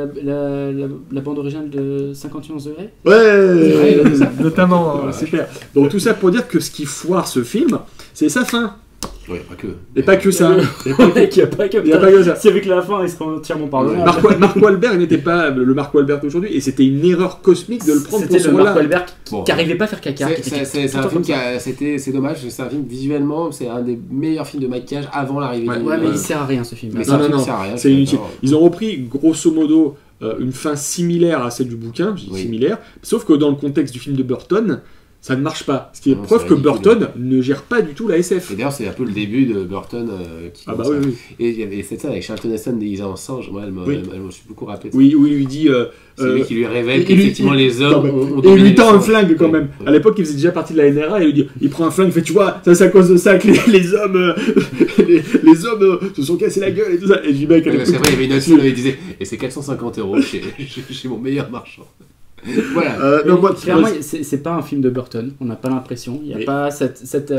la bande originale de 51 degrés. Ouais, notamment, super. Donc tout ça pour dire que ce qui foire ce film, c'est sa fin. Ouais, pas que. Et pas que ça. Il n'y a pas que ça. Si avec la fin, il serait entièrement pardonnable. Mark Wahlberg n'était pas le Mark Wahlberg d'aujourd'hui, et c'était une erreur cosmique de le prendre pour ce rôle-là. C'était le Mark Wahlberg qui n'arrivait pas à faire caca. C'est un film c'est dommage, c'est un film visuellement, c'est un des meilleurs films de maquillage avant l'arrivée. Ouais, mais il sert à rien ce film. Non, c'est inutile. Ils ont repris grosso modo une fin similaire à celle du bouquin, similaire, sauf que dans le contexte du film de Burton, ça ne marche pas. Ce qui est preuve que Burton ne gère pas du tout la SF. Et d'ailleurs, c'est un peu le début de Burton qui commence oui. Et il y avait cette scène avec Charlton Heston déguisé en singe. Moi, elle me suis beaucoup rappelé. Oui, où il lui dit... c'est lui qui lui révèle qu'effectivement les hommes ont et il lui tend un flingue quand même. À l'époque, il faisait déjà partie de la NRA et il prend un flingue, il fait, tu vois, ça c'est à cause de ça que les hommes les hommes se sont cassés la gueule et tout ça. Et je dis, mec, c'est vrai, il y avait une autre scène où il disait, et c'est 450 € chez mon meilleur marchand. Voilà. Clairement, c'est pas un film de Burton, on n'a pas l'impression. Il n'y a pas cette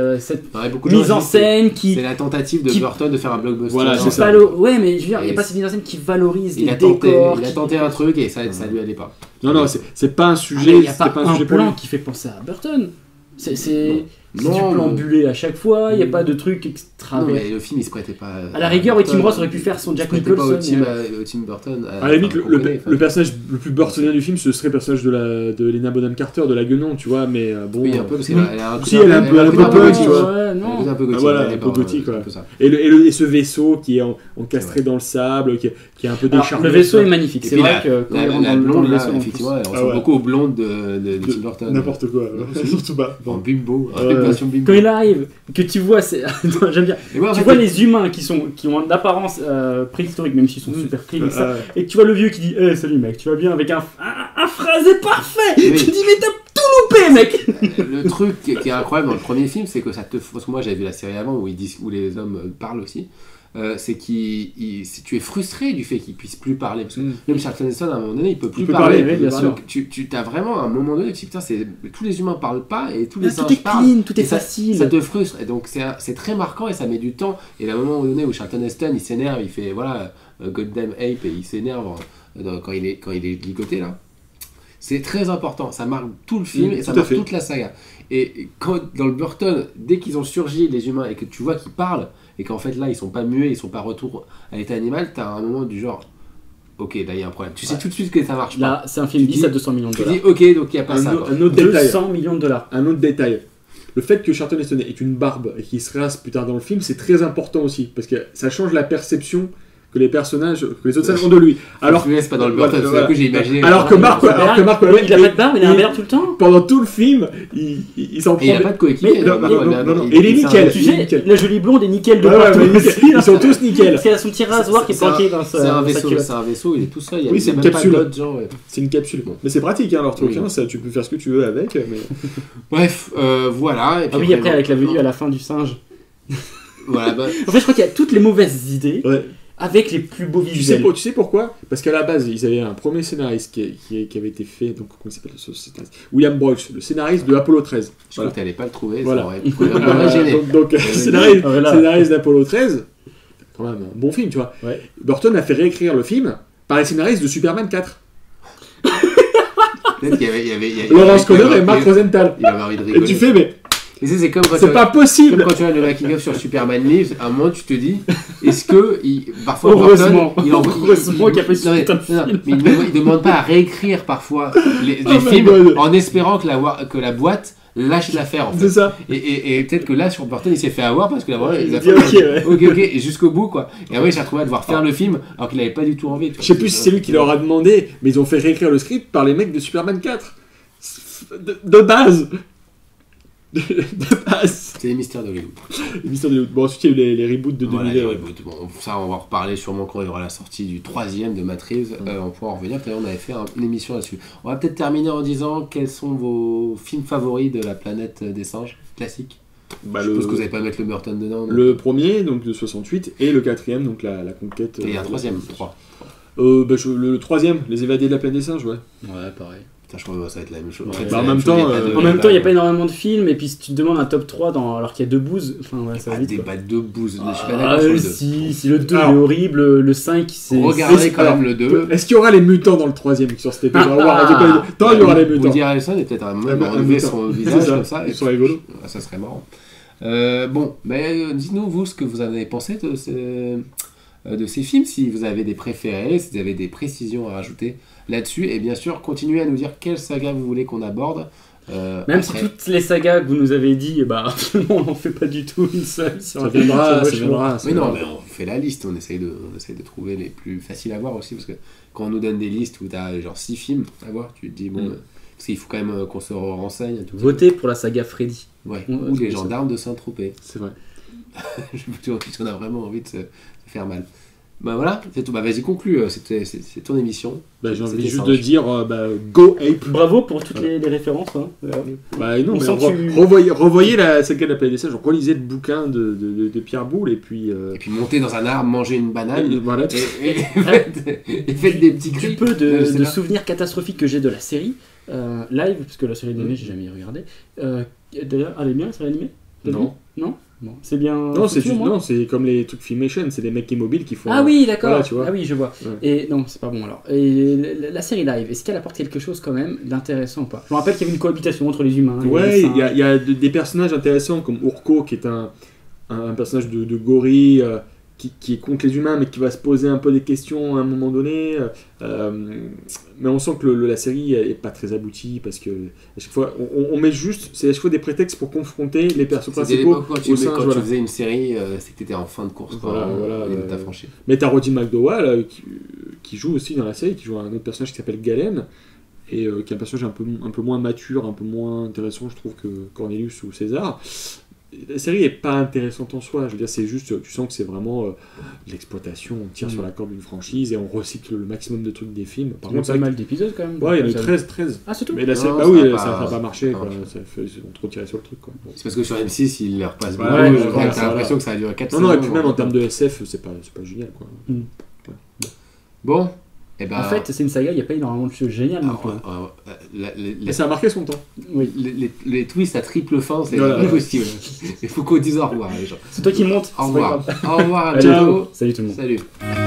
mise en scène qui. C'est la tentative de Burton de faire un blockbuster. Voilà, c'est ça. Ouais, mais je veux dire, il n'y a pas cette mise en scène qui valorise les décors. Il a tenté un truc et ça lui allait pas. Non, c'est pas un sujet. Il n'y a pas un plan qui fait penser à Burton. C'est du plan bulé à chaque fois, il n'y a pas de truc extra. Non, mais le film il se prêtait pas. À la rigueur, Tim Roth aurait pu faire son Jack Nicholson. Au Tim Burton. À la limite, le personnage le plus burtonien du film, ce serait le personnage de Lena Bonham Carter, de la Guenon, tu vois, mais bon. Oui, un peu, parce qu'elle a un peu. Si, elle est un peu punk, tu vois. Un peu gothique. Voilà, un peu gothique, quoi. Et ce vaisseau qui est encastré dans le sable, qui est un peu décharné. Le vaisseau est magnifique, c'est vrai que. La blonde, là, effectivement, elle ressemble beaucoup aux blondes de Tim Burton. N'importe quoi, surtout pas. En bimbo, quand il arrive, que tu vois, j'aime bien. Tu vois les humains qui ont une apparence préhistorique, même s'ils sont super clean, et tu vois le vieux qui dit salut mec, tu vas bien, avec un phrasé parfait. Tu dis mais t'as tout loupé mec. Le truc qui est incroyable dans le premier film, c'est que parce que moi j'avais vu la série avant où les hommes parlent aussi. C'est que tu es frustré du fait qu'ils puissent plus parler, parce que même Charlton Heston à un moment donné il peut plus parler. Bien sûr. Donc tu as vraiment à un moment donné tu dis putain, tous les humains parlent pas et tous les singes tout est parlent, clean, tout est facile, ça te frustre, et donc c'est très marquant et ça met du temps. Et à un moment donné où Charlton Heston il s'énerve, il fait voilà goddamn ape, et il s'énerve quand il est ligoté là, c'est très important, ça marque tout le film et ça marque toute la saga. Et quand dans le Burton, dès qu'ils ont surgi les humains et que tu vois qu'ils parlent et qu'en fait là ils sont pas muets, ils sont pas retour à l'état animal, t'as un moment du genre ok, là il y a un problème, tu sais tout de suite que ça marche pas. Là c'est un film 10 à 200 millions de dollars. Tu dis ok, donc il y a pas ça. Un autre détail. 200 millions de dollars. Un autre détail. Le fait que Charlton Heston ait une barbe et qu'il se rase plus tard dans le film, c'est très important aussi, parce que ça change la perception que les personnages, que les autres singes ont de lui. Alors, c'est pas dans le Burton, c'est que j'ai imaginé. Alors que Mark Wahlberg, il a pas de barbe, il a un verre tout le temps. Pendant tout le film, il s'en prend. Il a pas de coéquipier. Non. Et il est nickel. Tu sais, la jolie blonde est nickel de partout. Ils sont tous nickel. Parce qu'elle a son petit rasoir qui est planqué dans sa. C'est un vaisseau, il est tout seul. Oui, c'est une capsule. C'est une capsule. Mais c'est pratique, leur truc. Tu peux faire ce que tu veux avec. Bref, voilà. Ah oui, après, avec la venue à la fin du singe. Voilà, en fait, je crois qu'il y a toutes les mauvaises idées avec les plus beaux visuels. Tu sais pourquoi? Parce qu'à la base, ils avaient un premier scénariste qui avait été fait. Donc, comment il s'appelle ce scénariste? William Broyles, le scénariste de Apollo 13. Je crois que tu n'allais pas le trouver. Voilà. Donc, scénariste d'Apollo 13, quand même un bon film, tu vois. Ouais. Burton a fait réécrire le film par les scénaristes de Superman 4. Peut-être qu'il y avait Laurence Conner et Mark Rosenthal. Il avait envie de rigoler. Et tu fais, mais. Et c'est comme quand c'est pas possible. Comme quand tu as le making of sur Superman Lives, à un moment tu te dis, est-ce que parfois heureusement Burton, qu'il a pas su il demande pas à réécrire parfois les films en espérant que la boîte lâche l'affaire en fait. C'est ça. Et peut-être que là sur Burton il s'est fait avoir parce que la boîte il a fait ok et jusqu'au bout quoi. Et après il s'est retrouvé à devoir faire le film alors qu'il avait pas du tout envie. Je sais plus si c'est lui qui leur a demandé, mais ils ont fait réécrire le script par les mecs de Superman 4. De base. C'est les mystères d'Hollywood. Les mystères d'Hollywood. Bon, ensuite, il y a eu les reboots de 2000. Voilà, bon, ça, on va en reparler sûrement quand il y aura la sortie du 3e de Matt Reeves. On pourra en revenir. Peut-être on avait fait une émission là-dessus. On va peut-être terminer en disant quels sont vos films favoris de la planète des singes classique. Je suppose que vous n'allez pas mettre le Burton dedans. Le premier, donc de 68, et le 4e, donc la conquête. Et un 3e, 3. Le 3e, Les évadés de la planète des singes, ouais. Ouais, pareil. Je crois que ça va être la même chose. En même temps, il n'y a pas énormément de films, et puis si tu te demandes un top 3 alors qu'il y a 2 bouses, enfin ouais, ça va vite. Pas 2 bouses, je suis pas d'accord sur le 2. Si le 2 est horrible, le 5 c'est. Regardez quand même le 2. Est-ce qu'il y aura les mutants dans le 3e sur cet épisode? Tant il y aura les mutants. Woody Harrelson est peut-être un moment enlever son visage comme ça. Ils sont rigolos. Ça serait marrant. Bon, mais dites-nous vous ce que vous avez pensé de ces films, si vous avez des préférés, si vous avez des précisions à rajouter là-dessus, et bien sûr continuez à nous dire quelle saga vous voulez qu'on aborde. Même si toutes les sagas que vous nous avez dit, on n'en fait pas du tout une seule. Ça viendra. Mais non, mais on fait la liste, on essaye de trouver les plus faciles à voir aussi, parce que quand on nous donne des listes où tu as genre 6 films à voir, tu te dis bon, parce qu'il faut quand même qu'on se renseigne. Votez pour la saga Freddy. Ouais, ou les gendarmes de Saint-Tropez. C'est vrai. On a vraiment envie de se faire mal. Voilà, c'est tout. Vas-y, conclue, c'est ton émission. J'ai envie juste de dire Go Ape. Bravo pour toutes les références. Hein. Non, mais revoyez la saga de la planète des singes, relisez le bouquin de Pierre Boulle et puis montez dans un arbre, mangez une banane et faites des petits cris. Du peu de souvenirs catastrophiques que j'ai de la série live, parce que la série animée j'ai jamais regardé. D'ailleurs, elle est bien la série animée? Non. Bon, c'est bien. Non, c'est comme les trucs Filmation, c'est des mecs immobiles qui font. Ah oui, d'accord. Voilà, tu vois. Ah oui, je vois. Ouais. Et non, c'est pas bon alors. Et la série live, est-ce qu'elle apporte quelque chose quand même d'intéressant ou pas? Je me rappelle qu'il y avait une cohabitation entre les humains. Ouais, il y a des personnages intéressants comme Urko, qui est un personnage de gorille qui est contre les humains, mais qui va se poser un peu des questions à un moment donné. Mais on sent que la série est pas très aboutie parce que à chaque fois on met juste, c'est à chaque fois des prétextes pour confronter les personnages principaux. Quand tu faisais une série, c'est que t'étais en fin de course. Voilà, t'as franchi. Mais t'as Roddy McDowall qui joue aussi dans la série, qui joue un autre personnage qui s'appelle Galen et qui est un personnage un peu moins mature, un peu moins intéressant, je trouve, que Cornelius ou César. La série est pas intéressante en soi, je veux dire, c'est juste, tu sens que c'est vraiment de l'exploitation, on tire sur la corde d'une franchise et on recycle le maximum de trucs des films. Par contre, pas mal d'épisodes quand même. Ouais, il y en a eu 13. Ah, c'est tout. Mais la série, ça n'a pas marché, quoi. Ils ont trop tiré sur le truc, quoi. C'est parce que sur M6, ils leur passent beaucoup. T'as l'impression que ça a duré 4 saisons. Non, et puis même en termes de SF, c'est pas génial, quoi. Bon. En fait, c'est une saga, il n'y a pas énormément de choses géniales. Mais ça a marqué son temps. Oui. Les twists à triple fin, c'est pas possible. Il faut qu'on dise au revoir, les gens. C'est toi qui montes. Au revoir. Au revoir, à bientôt. Salut tout le monde. Salut.